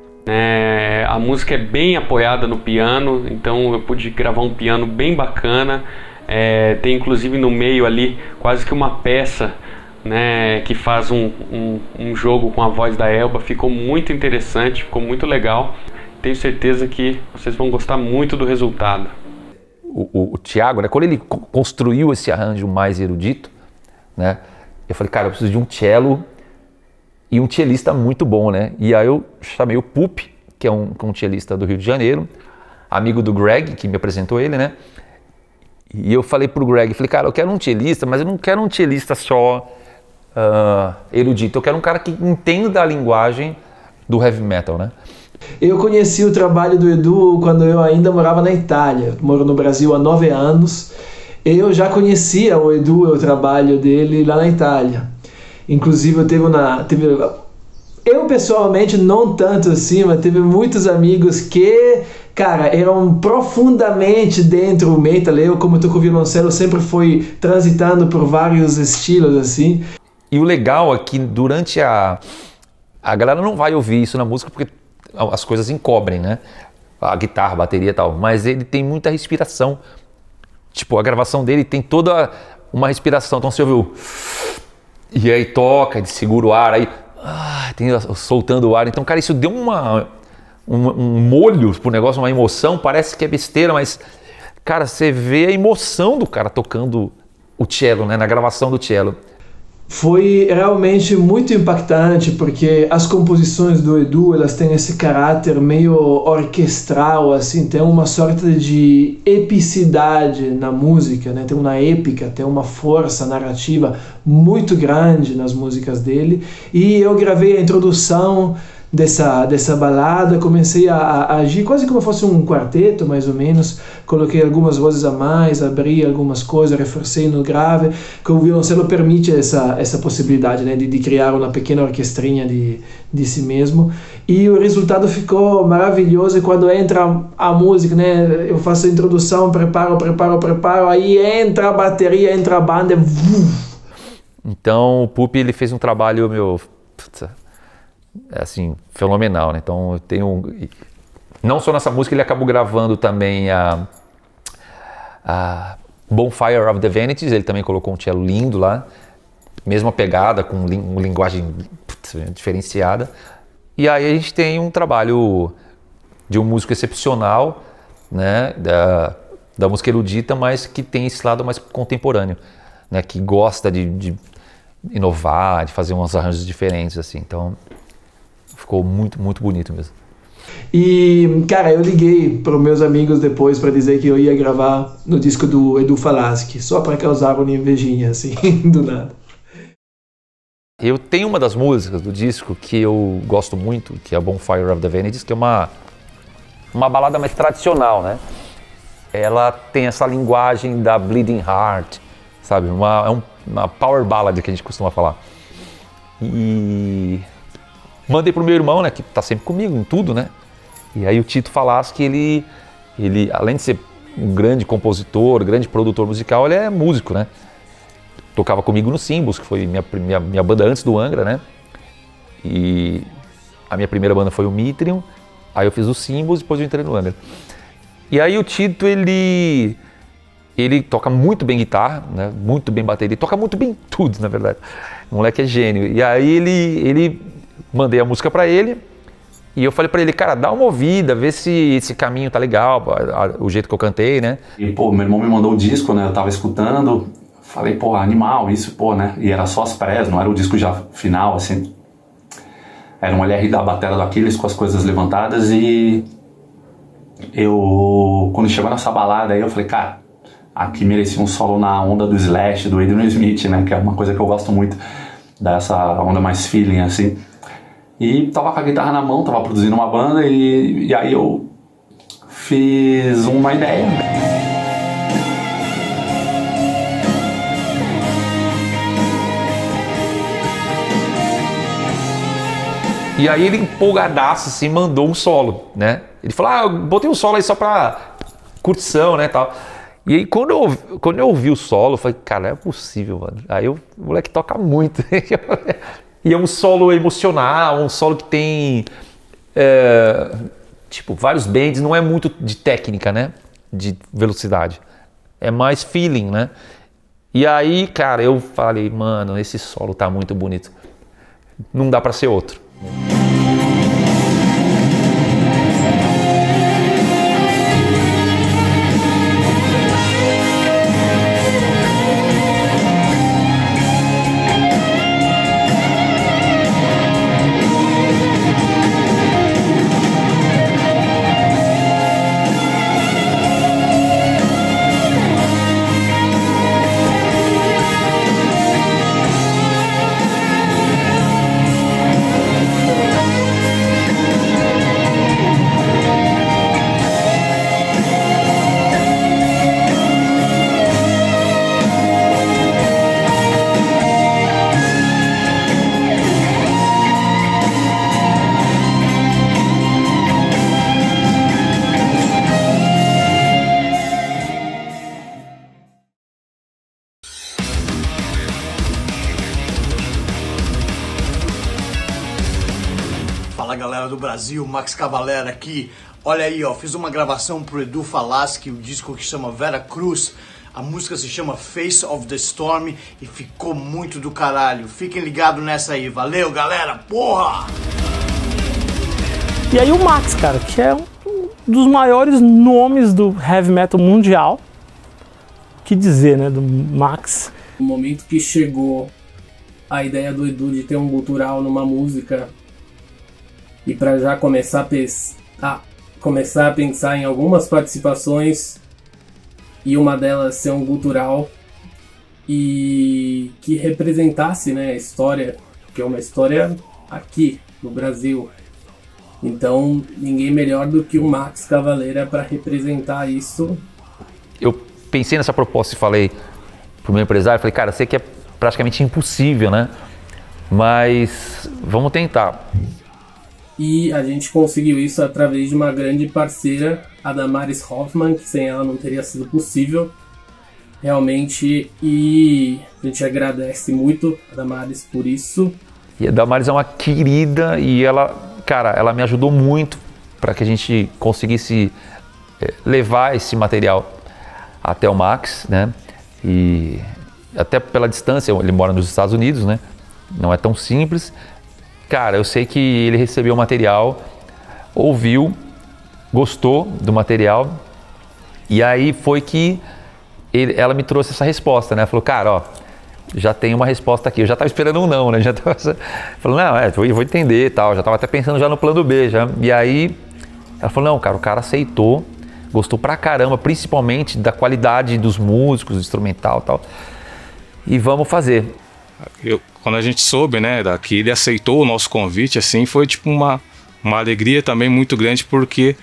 É, a música é bem apoiada no piano, então eu pude gravar um piano bem bacana. É, tem inclusive no meio ali quase que uma peça, né, que faz um, um, um jogo com a voz da Elba. Ficou muito interessante, ficou muito legal. Tenho certeza que vocês vão gostar muito do resultado. O, o, o Thiago, né, quando ele construiu esse arranjo mais erudito, né, eu falei, cara, eu preciso de um cello e um cellista muito bom, né? E aí eu chamei o Pup, que é um, um cellista do Rio de Janeiro, amigo do Greg, que me apresentou ele, né? E eu falei pro Greg, falei, cara, eu quero um cellista, mas eu não quero um cellista só uh, erudito, eu quero um cara que entenda da linguagem do heavy metal, né? Eu conheci o trabalho do Edu quando eu ainda morava na Itália. Moro no Brasil há nove anos. Eu já conhecia o Edu, o trabalho dele lá na Itália. Inclusive eu teve uma... Teve, eu pessoalmente não tanto assim, mas teve muitos amigos que, cara, eram profundamente dentro do metal. Eu, como toco violoncelo, sempre fui transitando por vários estilos assim. E o legal é que durante a... A galera não vai ouvir isso na música porque as coisas encobrem, né? A guitarra, a bateria e tal. Mas ele tem muita respiração. Tipo, a gravação dele tem toda uma respiração. Então você ouviu... E aí toca, ele segura o ar, aí ah, tem, soltando o ar. Então, cara, isso deu uma, um, um molho pro negócio, uma emoção. Parece que é besteira, mas, cara, você vê a emoção do cara tocando o cello, né? Na gravação do cello. Foi realmente muito impactante, porque as composições do Edu, elas têm esse caráter meio orquestral, assim, tem uma sorte de epicidade na música, né? Tem uma épica, tem uma força narrativa muito grande nas músicas dele. E eu gravei a introdução dessa, dessa balada, comecei a, a agir quase como fosse um quarteto, mais ou menos. Coloquei algumas vozes a mais, abri algumas coisas, reforcei no grave, que o violoncelo permite essa, essa possibilidade, né, de, de criar uma pequena orquestrinha de, de si mesmo. E o resultado ficou maravilhoso. E quando entra a música, né, eu faço a introdução, preparo, preparo, preparo, aí entra a bateria, entra a banda, vuf. Então o Pupi, ele fez um trabalho, meu... é assim, fenomenal, né? Então eu tenho... Não só nessa música, ele acabou gravando também a, a Bonfire of the Vanities, ele também colocou um cello lindo lá, mesma pegada, com uma linguagem putz, diferenciada. E aí a gente tem um trabalho de um músico excepcional, né? Da, da música erudita, mas que tem esse lado mais contemporâneo, né? Que gosta de, de inovar, de fazer uns arranjos diferentes, assim. Então... ficou muito, muito bonito mesmo. E, cara, eu liguei para os meus amigos depois para dizer que eu ia gravar no disco do Edu Falaschi, só para causar uma invejinha, assim, do nada. Eu tenho uma das músicas do disco que eu gosto muito, que é a Bonfire of the Vanities, que é uma, uma balada mais tradicional, né? Ela tem essa linguagem da Bleeding Heart, sabe? Uma, é um, uma power ballad que a gente costuma falar. E... mandei pro meu irmão, né, que tá sempre comigo em tudo, né? E aí o Tito Falaschi, ele, ele, além de ser um grande compositor, grande produtor musical, ele é músico, né? Tocava comigo no Simbos, que foi minha, minha, minha banda antes do Angra, né? E a minha primeira banda foi o Mitrium, aí eu fiz o Simbos e depois eu entrei no Angra. E aí o Tito, ele, ele toca muito bem guitarra, né? Muito bem bateria, ele toca muito bem tudo, na verdade. O moleque é gênio. E aí ele... ele mandei a música pra ele e eu falei pra ele, cara, dá uma ouvida, vê se esse caminho tá legal, o jeito que eu cantei, né? E, pô, meu irmão me mandou o disco, né? Eu tava escutando, falei, pô, animal, isso, pô, né? E era só as prés, não era o disco já final, assim. Era um L R da bateria do Aquiles com as coisas levantadas e... eu, quando chegou nessa balada aí, eu falei, cara, aqui merecia um solo na onda do Slash, do Adrian Smith, né? Que é uma coisa que eu gosto muito, dessa onda mais feeling, assim. E tava com a guitarra na mão, tava produzindo uma banda e, e aí eu fiz uma ideia. E aí ele empolgadaço assim, mandou um solo, né? Ele falou, ah, eu botei um solo aí só pra curtição, né, tal. E aí quando eu, quando eu ouvi o solo, eu falei, cara, não é possível, mano. Aí o moleque toca muito. E é um solo emocional, um solo que tem, é, tipo, vários bends, não é muito de técnica, né? De velocidade. É mais feeling, né? E aí, cara, eu falei, mano, esse solo tá muito bonito. Não dá pra ser outro. Fala galera do Brasil, Max Cavalera aqui. Olha aí, ó, fiz uma gravação pro E D U FALASCHI, o disco que chama Vera Cruz. A música se chama Face of the Storm e ficou muito do caralho. Fiquem ligados nessa aí. Valeu, galera, porra! E aí o Max, cara, que é um dos maiores nomes do heavy metal mundial. Que dizer, né, do Max. No momento que chegou a ideia do Edu de ter um gutural numa música e para já começar a, pes... ah, começar a pensar em algumas participações e uma delas ser um gutural e que representasse, né, a história, que é uma história aqui no Brasil. Então ninguém melhor do que o Max Cavalera para representar isso. Eu pensei nessa proposta e falei pro meu empresário, falei, cara, sei que é praticamente impossível, né? Mas vamos tentar. E a gente conseguiu isso através de uma grande parceira, a Damaris Hoffman, que sem ela não teria sido possível, realmente, e a gente agradece muito a Damaris por isso. E a Damaris é uma querida e ela, cara, ela me ajudou muito para que a gente conseguisse levar esse material até o Max, né? E até pela distância, ele mora nos Estados Unidos, né? Não é tão simples. Cara, eu sei que ele recebeu o material, ouviu, gostou do material e aí foi que ele, ela me trouxe essa resposta, né? Falou, cara, ó, já tem uma resposta aqui. Eu já estava esperando um não, né? Já tava falou, não, é, eu vou entender e tal. Já estava até pensando já no plano B, já. E aí ela falou, não, cara, o cara aceitou, gostou pra caramba, principalmente da qualidade dos músicos, do instrumental e tal. E vamos fazer. Eu, quando a gente soube, né, que ele aceitou o nosso convite, assim, foi tipo uma, uma alegria também muito grande, porque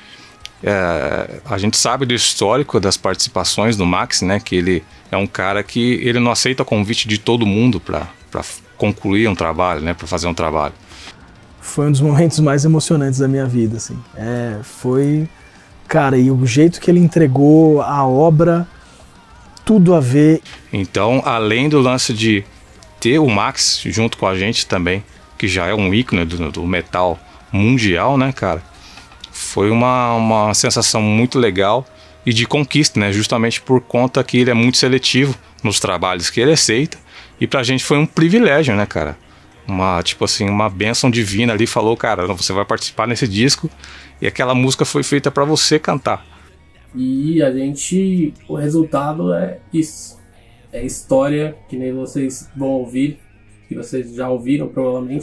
é, a gente sabe do histórico das participações do Max, né, que ele é um cara que ele não aceita convite de todo mundo para concluir um trabalho, né, para fazer um trabalho. Foi um dos momentos mais emocionantes da minha vida, assim. É, foi, cara, e o jeito que ele entregou a obra, tudo a ver. Então, além do lance de ter o Max junto com a gente também, que já é um ícone do, do metal mundial, né, cara? Foi uma, uma sensação muito legal e de conquista, né? Justamente por conta que ele é muito seletivo nos trabalhos que ele aceita. E pra gente foi um privilégio, né, cara? Uma, tipo assim, uma bênção divina ali, falou, cara, você vai participar nesse disco e aquela música foi feita pra você cantar. E a gente, o resultado é isso. É história, que nem vocês vão ouvir, que vocês já ouviram provavelmente.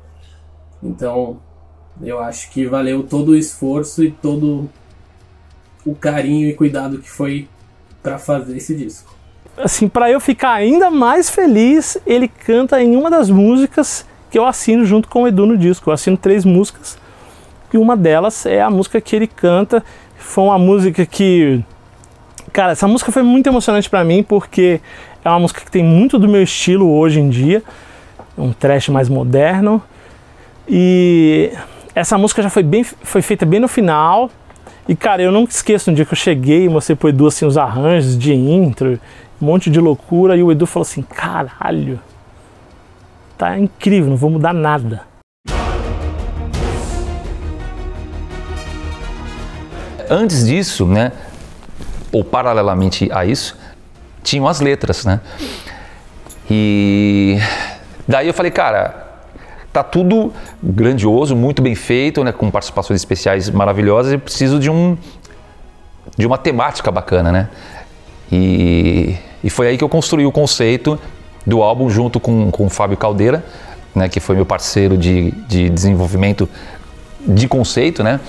Então, eu acho que valeu todo o esforço e todo o carinho e cuidado que foi para fazer esse disco. Assim, para eu ficar ainda mais feliz, ele canta em uma das músicas que eu assino junto com o Edu no disco. Eu assino três músicas e uma delas é a música que ele canta. Foi uma música que... Cara, essa música foi muito emocionante pra mim porque é uma música que tem muito do meu estilo hoje em dia, um thrash mais moderno. E essa música já foi, bem, foi feita bem no final. E cara, eu não esqueço no dia que eu cheguei e mostrei pro Edu assim, os arranjos de intro, um monte de loucura. E o Edu falou assim, caralho, tá incrível, não vou mudar nada. Antes disso, né, ou paralelamente a isso, tinham as letras, né? E daí eu falei, cara, tá tudo grandioso, muito bem feito, né, com participações especiais maravilhosas, eu preciso de um de uma temática bacana, né? E, e foi aí que eu construí o conceito do álbum junto com, com o Fábio Caldeira, né, que foi meu parceiro de, de desenvolvimento de conceito, né?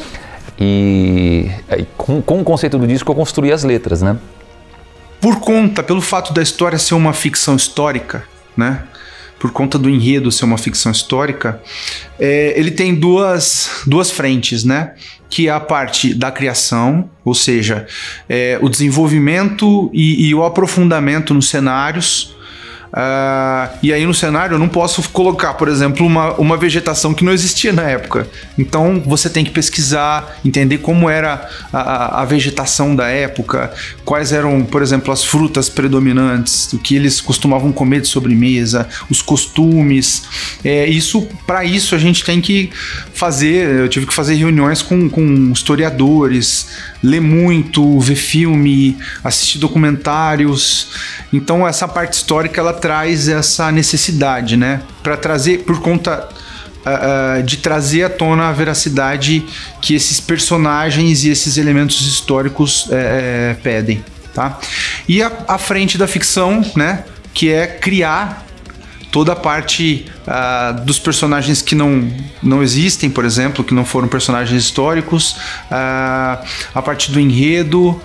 E, e com, com o conceito do disco eu construí as letras, né? Por conta, pelo fato da história ser uma ficção histórica, né? Por conta do enredo ser uma ficção histórica, é, ele tem duas, duas frentes, né? Que é a parte da criação, ou seja, é, o desenvolvimento e, e o aprofundamento nos cenários. Uh, e aí no cenário eu não posso colocar, por exemplo, uma, uma vegetação que não existia na época. Então você tem que pesquisar, entender como era a, a vegetação da época, quais eram, por exemplo, as frutas predominantes, o que eles costumavam comer de sobremesa, os costumes. É, isso, para isso a gente tem que fazer, eu tive que fazer reuniões com, com historiadores, ler muito, ver filme, assistir documentários. Então essa parte histórica ela traz essa necessidade, né, para trazer, por conta uh, uh, de trazer à tona a veracidade que esses personagens e esses elementos históricos uh, uh, pedem, tá? E a, a frente da ficção, né, que é criar toda a parte uh, dos personagens que não, não existem, por exemplo, que não foram personagens históricos, uh, a parte do enredo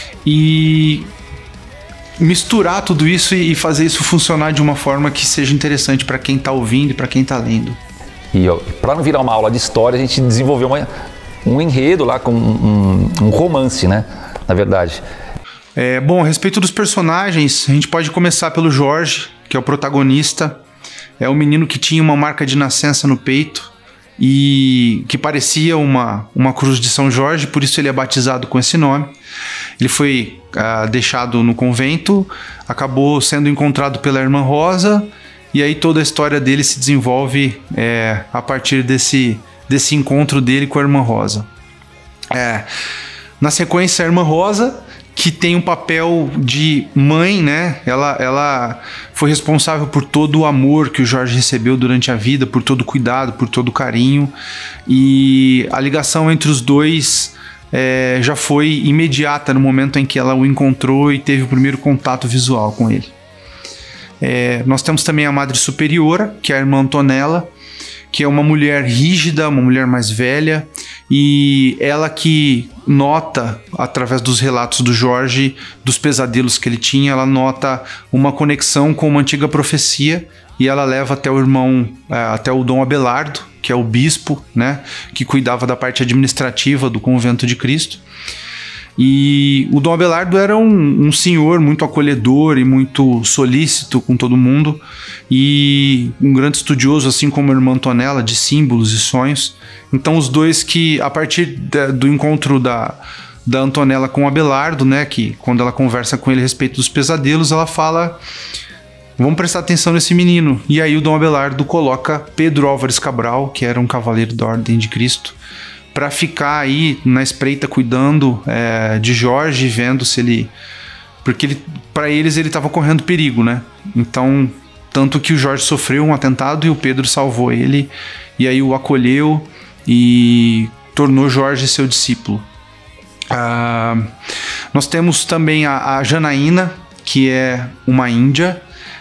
e misturar tudo isso e fazer isso funcionar de uma forma que seja interessante para quem está ouvindo e para quem está lendo. E para não virar uma aula de história, a gente desenvolveu uma, um enredo lá com um, um romance, né? Na verdade. É, bom, a respeito dos personagens, a gente pode começar pelo Jorge, que é o protagonista. É um menino que tinha uma marca de nascença no peito e que parecia uma, uma cruz de São Jorge, por isso ele é batizado com esse nome. Ele foi uh, deixado no convento, acabou sendo encontrado pela irmã Rosa, e aí toda a história dele se desenvolve é, a partir desse, desse encontro dele com a irmã Rosa. É, na sequência, a irmã Rosa, que tem um papel de mãe, né? Ela, ela foi responsável por todo o amor que o Jorge recebeu durante a vida, por todo o cuidado, por todo o carinho, e a ligação entre os dois É, já foi imediata no momento em que ela o encontrou e teve o primeiro contato visual com ele. É, nós temos também a Madre Superiora, que é a irmã Antonella, que é uma mulher rígida, uma mulher mais velha, e ela que nota, através dos relatos do Jorge, dos pesadelos que ele tinha, ela nota uma conexão com uma antiga profecia, e ela leva até o irmão, até o Dom Abelardo, que é o bispo, né, que cuidava da parte administrativa do convento de Cristo. E o Dom Abelardo era um, um senhor muito acolhedor e muito solícito com todo mundo, e um grande estudioso, assim como a irmã Antonella, de símbolos e sonhos. Então os dois que, a partir de, do encontro da, da Antonella com o Abelardo, né, que quando ela conversa com ele a respeito dos pesadelos, ela fala: vamos prestar atenção nesse menino. E aí o Dom Abelardo coloca Pedro Álvares Cabral, que era um cavaleiro da Ordem de Cristo, para ficar aí na espreita cuidando é, de Jorge, vendo se ele... Porque ele, para eles ele estava correndo perigo, né? Então, tanto que o Jorge sofreu um atentado e o Pedro salvou ele, e aí o acolheu e tornou Jorge seu discípulo. Ah, nós temos também a, a Janaína, que é uma índia,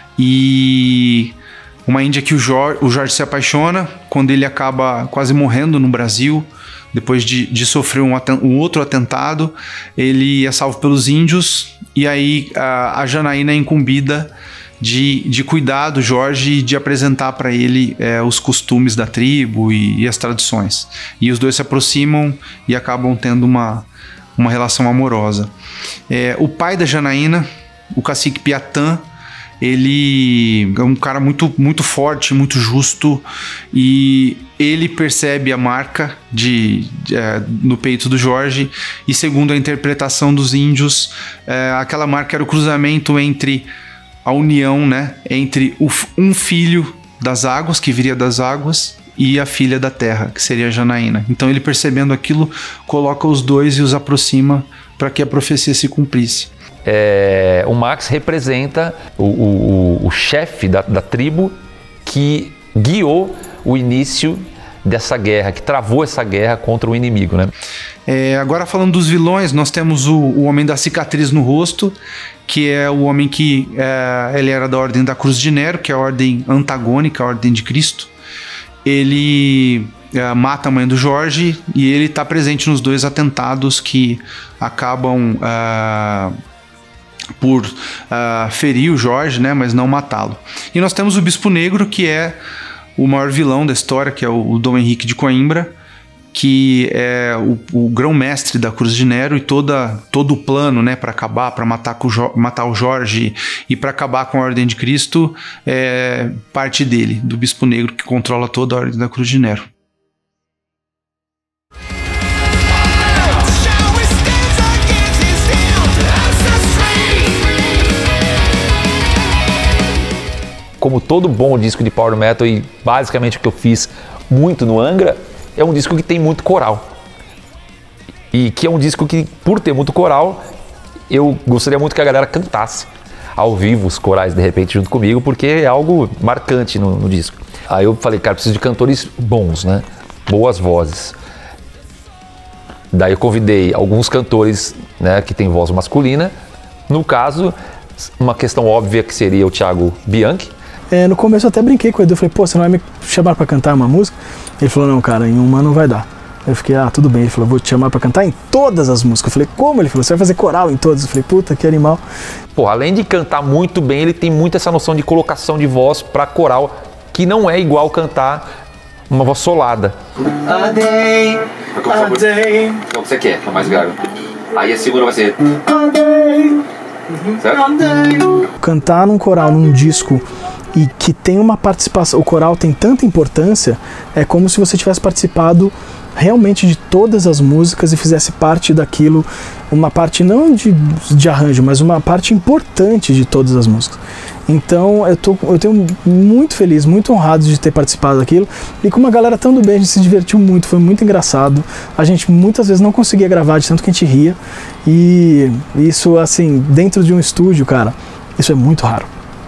e uma índia que o Jorge, o Jorge se apaixona quando ele acaba quase morrendo no Brasil, depois de, de sofrer um, um outro atentado. Ele é salvo pelos índios, e aí a, a Janaína é incumbida de, de cuidar do Jorge e de apresentar para ele é, os costumes da tribo e, e as tradições. E os dois se aproximam e acabam tendo uma, uma relação amorosa. É, o pai da Janaína, o cacique Piatã, ele é um cara muito, muito forte, muito justo, e ele percebe a marca de, de, é, no peito do Jorge, e segundo a interpretação dos índios, é, aquela marca era o cruzamento entre a união, né, entre o, um filho das águas, que viria das águas, e a filha da terra, que seria Janaína. Então ele, percebendo aquilo, coloca os dois e os aproxima para que a profecia se cumprisse. É, o Max representa o, o, o chefe da, da tribo que guiou o início dessa guerra, que travou essa guerra contra o inimigo, né? É, agora falando dos vilões, nós temos o, o homem da cicatriz no rosto, que é o homem que é, ele era da Ordem da Cruz de Nero, que é a ordem antagônica à Ordem de Cristo. Ele é, mata a mãe do Jorge e ele está presente nos dois atentados que acabam é, por é, ferir o Jorge, né, mas não matá-lo. E nós temos o Bispo Negro, que é o maior vilão da história, que é o, o Dom Henrique de Coimbra, que é o, o grão-mestre da Cruz de Nero, e toda, todo o plano, né, para acabar, para matar, matar o Jorge e para acabar com a Ordem de Cristo é parte dele, do Bispo Negro, que controla toda a Ordem da Cruz de Nero. Como todo bom disco de Power Metal, e basicamente o que eu fiz muito no Angra, é um disco que tem muito coral. E que é um disco que, por ter muito coral, eu gostaria muito que a galera cantasse ao vivo os corais de repente junto comigo, porque é algo marcante no, no disco. Aí eu falei, cara, preciso de cantores bons, né? Boas vozes. Daí eu convidei alguns cantores, né, que tem voz masculina. No caso, uma questão óbvia que seria o Thiago Bianchi. É, no começo eu até brinquei com o Edu, falei, pô, você não vai me chamar pra cantar uma música? Ele falou, não, cara, em uma não vai dar. Eu fiquei, ah, tudo bem. Ele falou, vou te chamar pra cantar em todas as músicas. Eu falei, como? Ele falou, você vai fazer coral em todas. Eu falei, puta, que animal. Pô, além de cantar muito bem, ele tem muito essa noção de colocação de voz pra coral, que não é igual cantar uma voz solada. A day, a day. É o que você quer, que é mais grave. Aí a segunda vai ser a day, certo? Cantar num coral, num disco, e que tem uma participação, o coral tem tanta importância, é como se você tivesse participado realmente de todas as músicas e fizesse parte daquilo, uma parte não de, de arranjo, mas uma parte importante de todas as músicas. Então eu, tô, eu tenho muito feliz, muito honrado de ter participado daquilo, e com uma galera tão do bem, a gente se divertiu muito, foi muito engraçado. A gente muitas vezes não conseguia gravar de tanto que a gente ria, e isso assim, dentro de um estúdio, cara, isso é muito raro.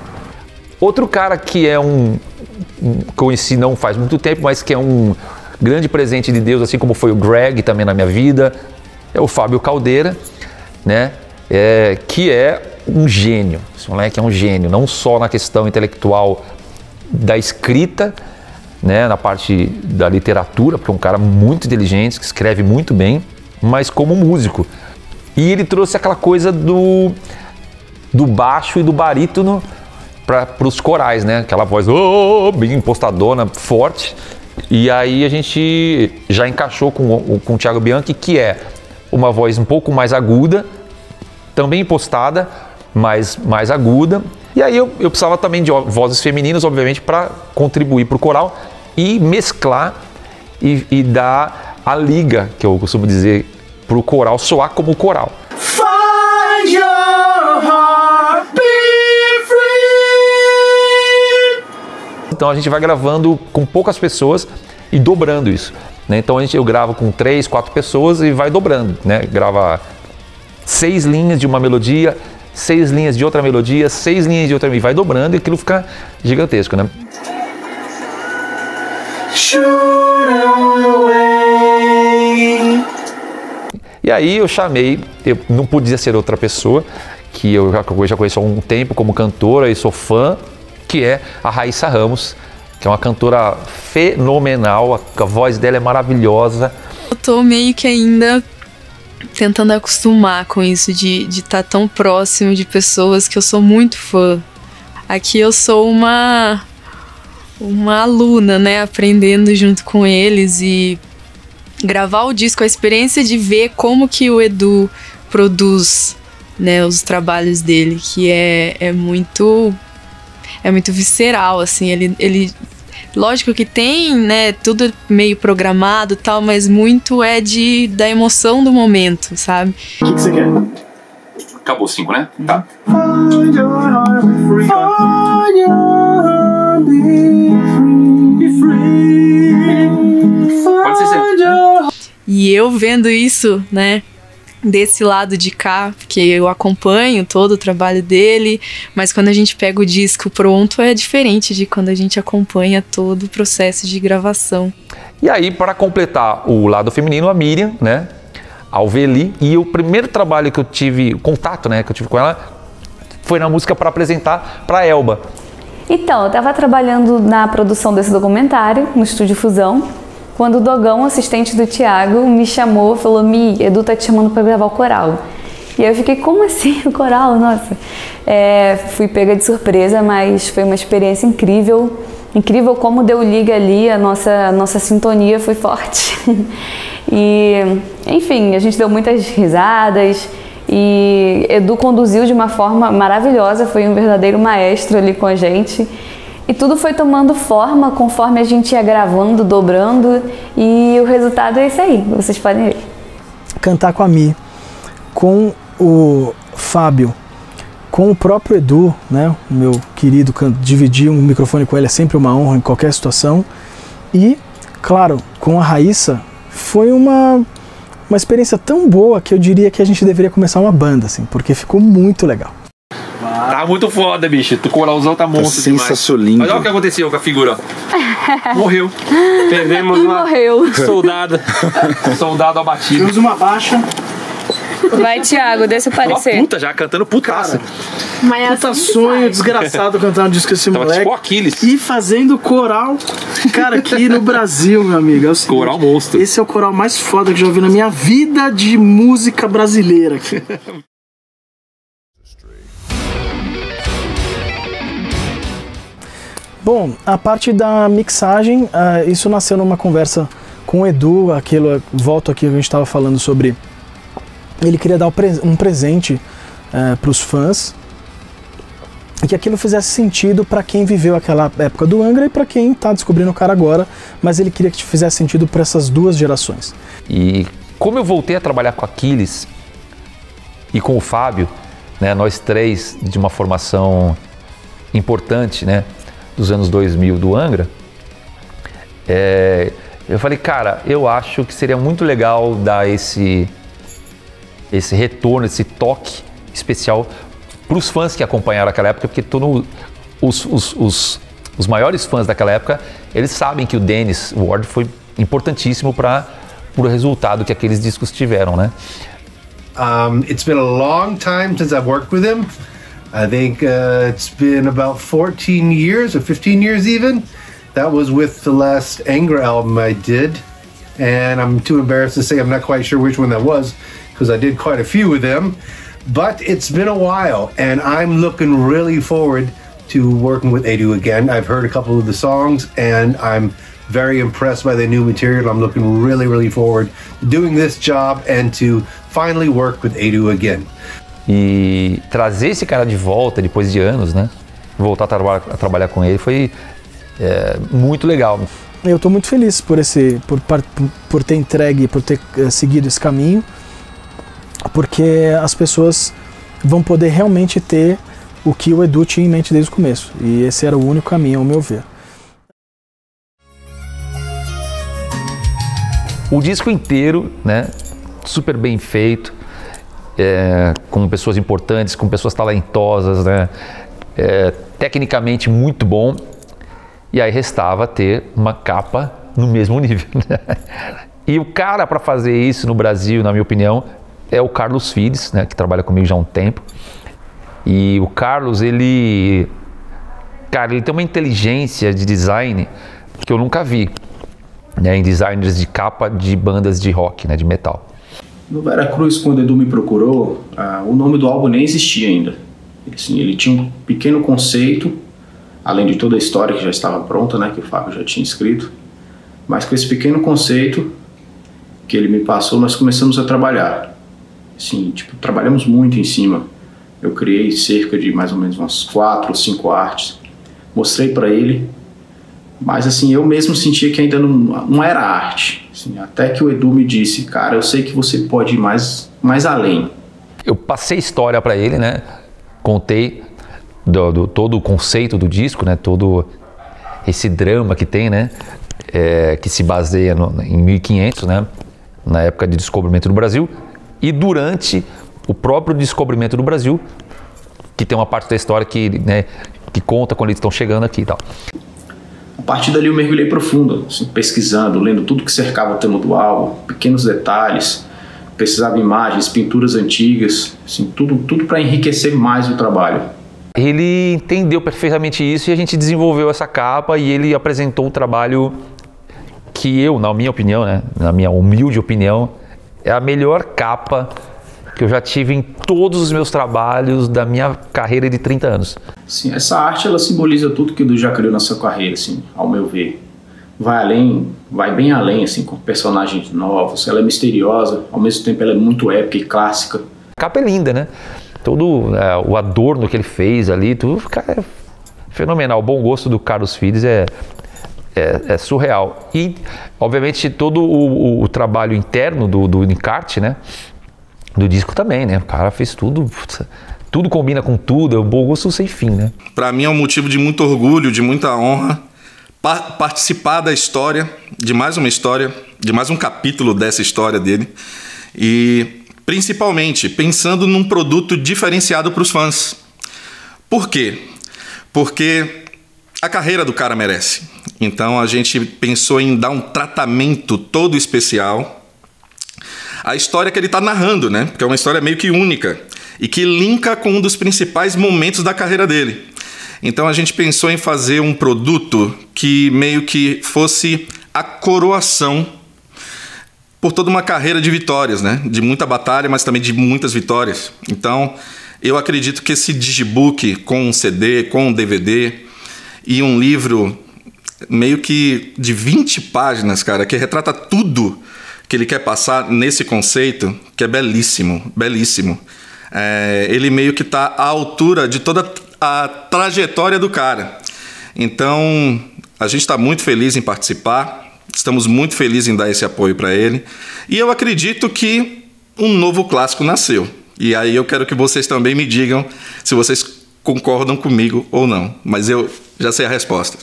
Outro cara que é um, um conheci não faz muito tempo, mas que é um grande presente de Deus, assim como foi o Greg também na minha vida, é o Fábio Caldeira, né? É, que é um gênio. Esse moleque é um gênio, não só na questão intelectual da escrita, né, na parte da literatura, porque é um cara muito inteligente, que escreve muito bem, mas como músico. E ele trouxe aquela coisa do, do baixo e do barítono para os corais, né? Aquela voz oh, bem impostadona, forte. E aí a gente já encaixou com, com o Thiago Bianchi, que é uma voz um pouco mais aguda, também impostada, mas mais aguda. E aí eu, eu precisava também de vozes femininas, obviamente, para contribuir para o coral e mesclar e, e dar a liga, que eu costumo dizer, para o coral soar como coral. Find your heart, be free. Então a gente vai gravando com poucas pessoas e dobrando isso, né? Então a gente, eu gravo com três, quatro pessoas e vai dobrando, né? Grava seis linhas de uma melodia, seis linhas de outra melodia, seis linhas de outra, e vai dobrando, e aquilo fica gigantesco, né? E aí eu chamei, eu não podia ser outra pessoa, que eu já, eu já conheço há um tempo como cantora e sou fã, que é a Raíssa Ramos, que é uma cantora fenomenal, a, a voz dela é maravilhosa. Eu tô meio que ainda tentando acostumar com isso, de estar tá tão próximo de pessoas que eu sou muito fã. Aqui eu sou uma, uma aluna, né, aprendendo junto com eles, e gravar o disco, a experiência de ver como que o Edu produz, né, os trabalhos dele, que é, é muito é muito visceral, assim, ele, ele lógico que tem, né, tudo meio programado e tal, mas muito é de, da emoção do momento, sabe? O que, que você quer? Acabou cinco, né? Tá. Find your heart, be free. E eu vendo isso, né, desse lado de cá, porque eu acompanho todo o trabalho dele, mas quando a gente pega o disco pronto é diferente de quando a gente acompanha todo o processo de gravação. E aí, para completar o lado feminino, a Miriam, né, a Alveli, e o primeiro trabalho que eu tive, contato, né, que eu tive com ela, foi na música para apresentar para Elba. Então, eu estava trabalhando na produção desse documentário, no Estúdio Fusão, quando o Dogão, assistente do Thiago, me chamou, falou: Mi, Edu tá te chamando para gravar o coral. E aí eu fiquei: como assim o coral? Nossa. É, fui pega de surpresa, mas foi uma experiência incrível. Incrível como deu liga ali, a nossa, a nossa sintonia foi forte. E, enfim, a gente deu muitas risadas e Edu conduziu de uma forma maravilhosa, foi um verdadeiro maestro ali com a gente. E tudo foi tomando forma conforme a gente ia gravando, dobrando, e o resultado é esse aí, vocês podem ver. Cantar com a Mi, com o Fábio, com o próprio Edu, né, o meu querido, dividir um microfone com ele é sempre uma honra em qualquer situação. E, claro, com a Raíssa, foi uma, uma experiência tão boa que eu diria que a gente deveria começar uma banda, assim, porque ficou muito legal. Tá muito foda, bicho. O coralzão tá monstro demais. Sensacional. Mas olha o que aconteceu com a figura. Morreu. Perdemos uma Morreu. soldada. Soldado abatido. Temos uma baixa. Vai, Thiago, deixa eu parecer. Ó, puta, já cantando putaça. Mas puta assim sonho desgraçado cantar um disco esse Tava moleque. tipo Aquiles. E fazendo coral, cara, aqui no Brasil, meu amigo. É o seguinte, coral monstro. Esse é o coral mais foda que eu já vi na minha vida de música brasileira. Bom, a parte da mixagem, uh, isso nasceu numa conversa com o Edu, aquilo, volto aqui que a gente estava falando sobre, ele queria dar um presente uh, para os fãs, e que aquilo fizesse sentido para quem viveu aquela época do Angra e para quem está descobrindo o cara agora, mas ele queria que fizesse sentido para essas duas gerações. E como eu voltei a trabalhar com Aquiles e com o Fábio, né, nós três de uma formação importante, né, dos anos dois mil do Angra, é, eu falei, cara, eu acho que seria muito legal dar esse, esse retorno, esse toque especial para os fãs que acompanharam aquela época, porque todo, os, os, os, os maiores fãs daquela época, eles sabem que o Dennis Ward foi importantíssimo para o resultado que aqueles discos tiveram, né? Um, it's been a long time since I've worked with him. I think uh, it's been about fourteen years or fifteen years even. That was with the last Angra album I did. And I'm too embarrassed to say I'm not quite sure which one that was because I did quite a few with them. But it's been a while and I'm looking really forward to working with E D U again. I've heard a couple of the songs and I'm very impressed by the new material. I'm looking really, really forward to doing this job and to finally work with E D U again. E trazer esse cara de volta depois de anos, né? Voltar a, traba a trabalhar com ele foi é, muito legal. Eu estou muito feliz por esse, por, por, por ter entregue, por ter uh, seguido esse caminho, porque as pessoas vão poder realmente ter o que o Edu tinha em mente desde o começo. E esse era o único caminho, ao meu ver. O disco inteiro, né? Super bem feito. É, com pessoas importantes, com pessoas talentosas, né? É, tecnicamente muito bom, e aí restava ter uma capa no mesmo nível, né? E o cara para fazer isso no Brasil, na minha opinião, é o Carlos Fides, né? Que trabalha comigo já há um tempo. E o Carlos, ele, cara, ele tem uma inteligência de design que eu nunca vi, né? Em designers de capa de bandas de rock, né? De metal. No Vera Cruz, quando o Edu me procurou, ah, o nome do álbum nem existia ainda. Assim, ele tinha um pequeno conceito, além de toda a história que já estava pronta, né, que o Fábio já tinha escrito. Mas com esse pequeno conceito que ele me passou, nós começamos a trabalhar. Assim, tipo, trabalhamos muito em cima. Eu criei cerca de mais ou menos umas quatro ou cinco artes. Mostrei para ele, mas assim, eu mesmo sentia que ainda não, não era arte. Assim, até que o Edu me disse, cara, eu sei que você pode ir mais, mais além. Eu passei história para ele, né? Contei do, do, todo o conceito do disco, né? Todo esse drama que tem, né? É, que se baseia no, em mil e quinhentos, né? na época de descobrimento do Brasil e durante o próprio descobrimento do Brasil, que tem uma parte da história que, né, que conta quando eles estão chegando aqui e tal. A partir dali eu mergulhei profundo, assim, pesquisando, lendo tudo que cercava o tema do álbum, pequenos detalhes, pesquisava imagens, pinturas antigas, assim, tudo, tudo para enriquecer mais o trabalho. Ele entendeu perfeitamente isso e a gente desenvolveu essa capa e ele apresentou o trabalho que eu, na minha opinião, né, na minha humilde opinião, é a melhor capa que eu já tive em todos os meus trabalhos da minha carreira de trinta anos. Sim, essa arte ela simboliza tudo que o Edu já criou na sua carreira, assim, ao meu ver. Vai além, vai bem além, assim, com personagens novos. Ela é misteriosa, ao mesmo tempo ela é muito épica e clássica. A capa é linda, né? Todo é, o adorno que ele fez ali, tudo, cara, é fenomenal. O bom gosto do Carlos Fides é, é, é surreal. E, obviamente, todo o, o, o trabalho interno do, do encarte, né? Do disco também, né? O cara fez tudo, tudo combina com tudo, é um bom gosto sem fim, né? Para mim é um motivo de muito orgulho, de muita honra, pa participar da história, de mais uma história, de mais um capítulo dessa história dele. E, principalmente, pensando num produto diferenciado para os fãs. Por quê? Porque a carreira do cara merece. Então a gente pensou em dar um tratamento todo especial a história que ele está narrando, né? Porque é uma história meio que única e que linka com um dos principais momentos da carreira dele. Então a gente pensou em fazer um produto que meio que fosse a coroação por toda uma carreira de vitórias, né? De muita batalha, mas também de muitas vitórias. Então eu acredito que esse digibook com um C D, com um D V D e um livro meio que de vinte páginas, cara, que retrata tudo que ele quer passar nesse conceito, que é belíssimo, belíssimo. É, ele meio que está à altura de toda a trajetória do cara. Então, a gente está muito feliz em participar, estamos muito felizes em dar esse apoio para ele. E eu acredito que um novo clássico nasceu. E aí eu quero que vocês também me digam se vocês concordam comigo ou não. Mas eu já sei a resposta.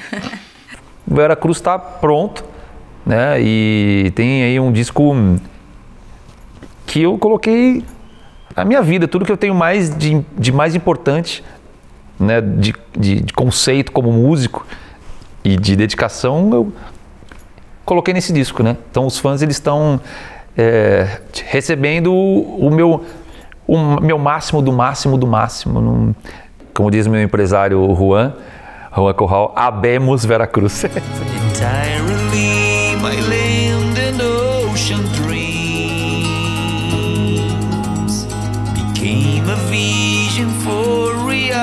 O Vera Cruz está pronto. Né? E tem aí um disco que eu coloquei na minha vida, tudo que eu tenho mais de, de mais importante, né? de, de, de conceito como músico e de dedicação, eu coloquei nesse disco, né? Então os fãs eles estão é, recebendo o meu, o meu máximo do máximo do máximo. No, como diz meu empresário Juan, Juan Corral, habemos Vera Cruz. My land and ocean dreams became a vision for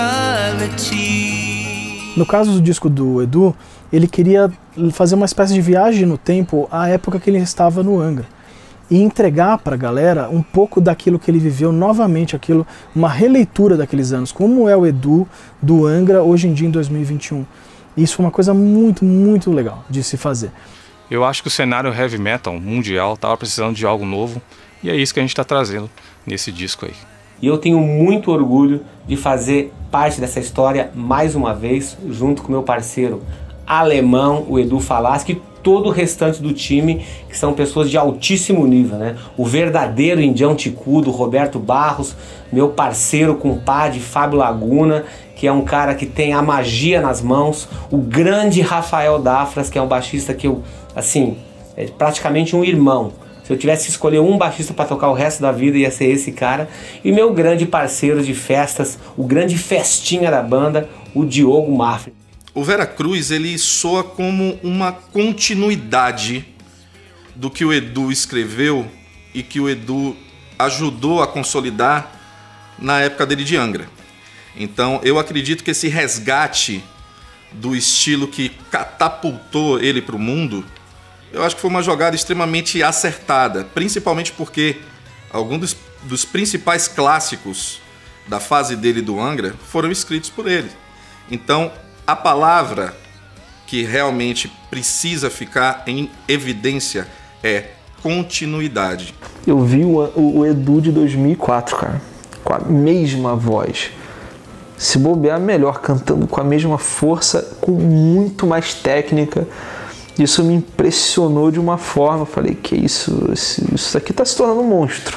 reality. No caso do disco do Edu, ele queria fazer uma espécie de viagem no tempo à época que ele estava no Angra e entregar para a galera um pouco daquilo que ele viveu novamente, aquilo, uma releitura daqueles anos, como é o Edu do Angra hoje em dia em dois mil e vinte e um. Isso foi uma coisa muito, muito legal de se fazer. Eu acho que o cenário heavy metal mundial estava precisando de algo novo e é isso que a gente está trazendo nesse disco aí. E eu tenho muito orgulho de fazer parte dessa história mais uma vez, junto com meu parceiro alemão, o EDU FALASCHI, e todo o restante do time, que são pessoas de altíssimo nível, né? O verdadeiro indião ticudo, Roberto Barros, meu parceiro compadre Fábio Laguna, que é um cara que tem a magia nas mãos, o grande Rafael Dafras, que é um baixista que eu, assim, é praticamente um irmão. Se eu tivesse que escolher um baixista para tocar o resto da vida, ia ser esse cara. E meu grande parceiro de festas, o grande festinha da banda, o Diogo Maffre. O Vera Cruz, ele soa como uma continuidade do que o Edu escreveu e que o Edu ajudou a consolidar na época dele de Angra. Então, eu acredito que esse resgate do estilo que catapultou ele para o mundo, eu acho que foi uma jogada extremamente acertada, principalmente porque alguns dos, dos principais clássicos da fase dele do Angra foram escritos por ele. Então, a palavra que realmente precisa ficar em evidência é continuidade. Eu vi o, o, o Edu de dois mil e quatro, cara, com a mesma voz. Se bobear, melhor, cantando com a mesma força, com muito mais técnica. Isso me impressionou de uma forma. Eu falei, que isso, isso aqui tá se tornando um monstro.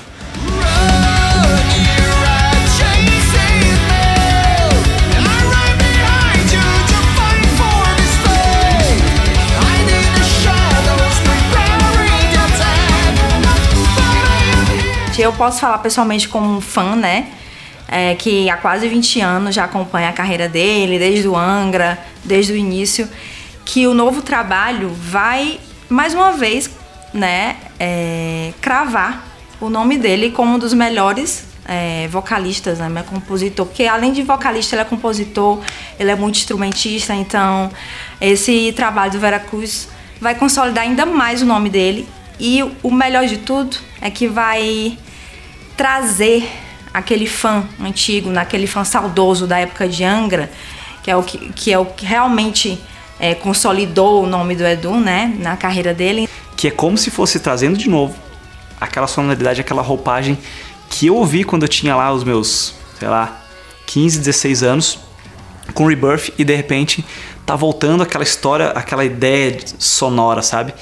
Eu posso falar pessoalmente como um fã, né? É, que há quase vinte anos já acompanha a carreira dele, desde o Angra, desde o início, que o novo trabalho vai, mais uma vez, né, é, cravar o nome dele como um dos melhores é, vocalistas, né, compositor, porque além de vocalista, ele é compositor, ele é muito instrumentista, então esse trabalho do Vera Cruz vai consolidar ainda mais o nome dele, e o melhor de tudo é que vai trazer aquele fã antigo, naquele fã saudoso da época de Angra, que é o que, que, é o que realmente é, consolidou o nome do Edu, né, na carreira dele. Que é como se fosse trazendo de novo aquela sonoridade, aquela roupagem que eu ouvi quando eu tinha lá os meus, sei lá, quinze, dezesseis anos, com Rebirth, e de repente tá voltando aquela história, aquela ideia sonora, sabe?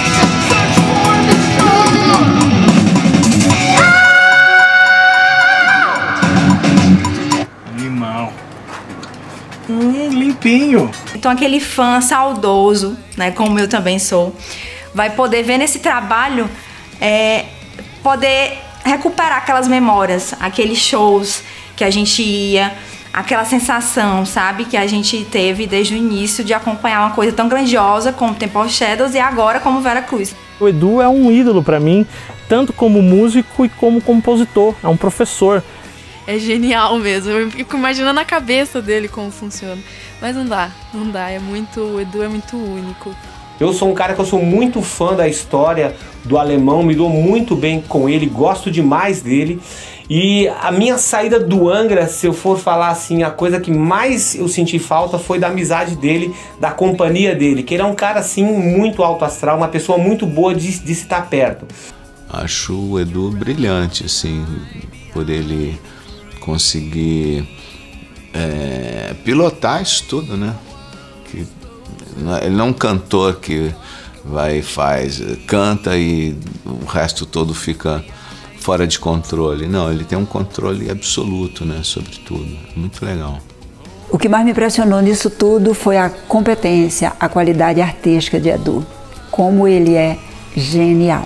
Hum, limpinho. Então aquele fã saudoso, né, como eu também sou, vai poder ver nesse trabalho, é, poder recuperar aquelas memórias, aqueles shows que a gente ia, aquela sensação, sabe, que a gente teve desde o início de acompanhar uma coisa tão grandiosa como Temple of Shadows e agora como Vera Cruz. O Edu é um ídolo para mim, tanto como músico e como compositor, é um professor. É genial mesmo, eu fico imaginando a cabeça dele como funciona. Mas não dá, não dá, é muito, o Edu é muito único. Eu sou um cara que eu sou muito fã da história do alemão, me dou muito bem com ele, gosto demais dele. E a minha saída do Angra, se eu for falar assim, a coisa que mais eu senti falta foi da amizade dele, da companhia dele, que ele é um cara assim muito alto astral, uma pessoa muito boa de, de se estar perto. Acho o Edu brilhante, assim, por ele conseguir é, pilotar isso tudo, né? Que ele não é um cantor que vai e faz, canta e o resto todo fica fora de controle. Não, ele tem um controle absoluto, né, sobre tudo. Muito legal. O que mais me impressionou nisso tudo foi a competência, a qualidade artística de Edu. Como ele é genial.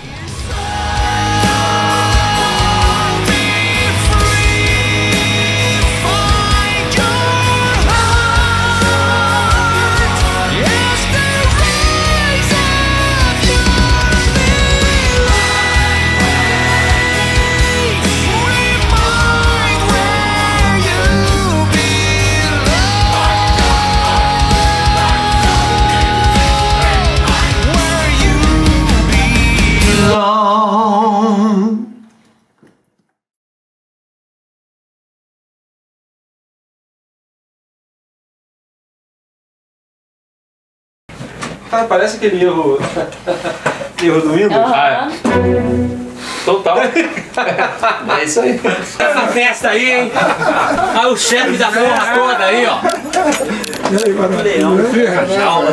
Cara, parece aquele erro. Erro do Windows. Uhum. Ah, é. Total. É isso aí. Essa festa aí, hein? Olha o chefe da porra toda aí, ó. Leão, jaula.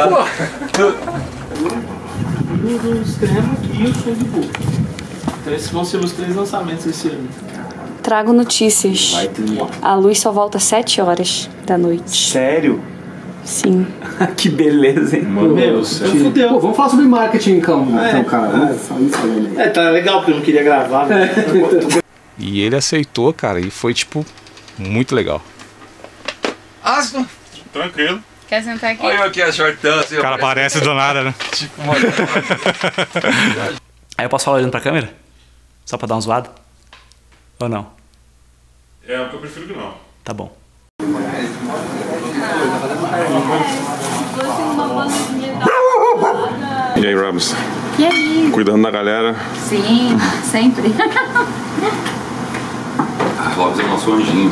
Eu escrevo aqui e eu sou de boa. Então esses vão ser os três lançamentos esse ano. Trago notícias. A luz só volta às sete horas da noite. Sério? Sim. Que beleza, hein? Meu Deus. Fudeu. Pô, vamos falar sobre marketing então, é, então cara. É, é, tá legal porque eu não queria gravar. Né? E ele aceitou, cara, e foi, tipo, muito legal. Asno. Tranquilo. Quer sentar aqui? Olha eu aqui a shortão. O cara aparece do nada, né? Tipo, Aí eu posso falar olhando pra câmera? Só pra dar um zoado? Ou não? É, o que eu prefiro que não. Tá bom. E aí, Robs? E aí? Cuidando da galera. Sim, sempre. A Robs é o nosso anjinho.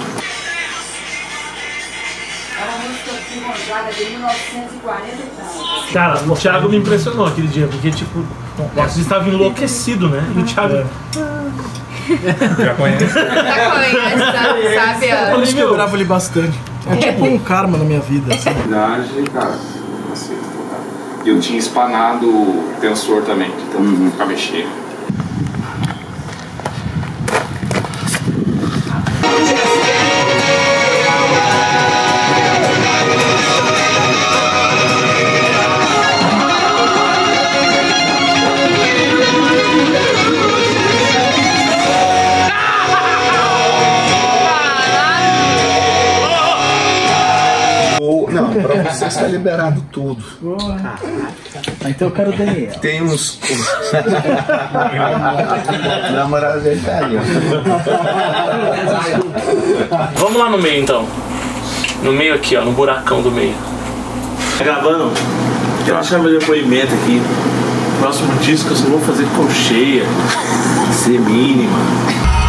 Cara, o Thiago me impressionou aquele dia, porque tipo, o Assis estava enlouquecido, né? E o Thiago. Já conhece? Já conhece, sabe? sabe a... Por isso que eu gravo ele bastante. É tipo um karma na minha vida. Assim. Verdade, cara. Aceito, cara. E eu tinha espanado o tensor também, então uhum. Ficar mexendo. Não, pra você está liberado tudo. Então eu quero o D N I. Tem uns. Na moral, ele tá ali. Vamos lá no meio então. No meio aqui, ó, no buracão do meio. Tá gravando? Quero deixar meu depoimento aqui. Próximo disco eu só vou fazer colcheia, ser mínima.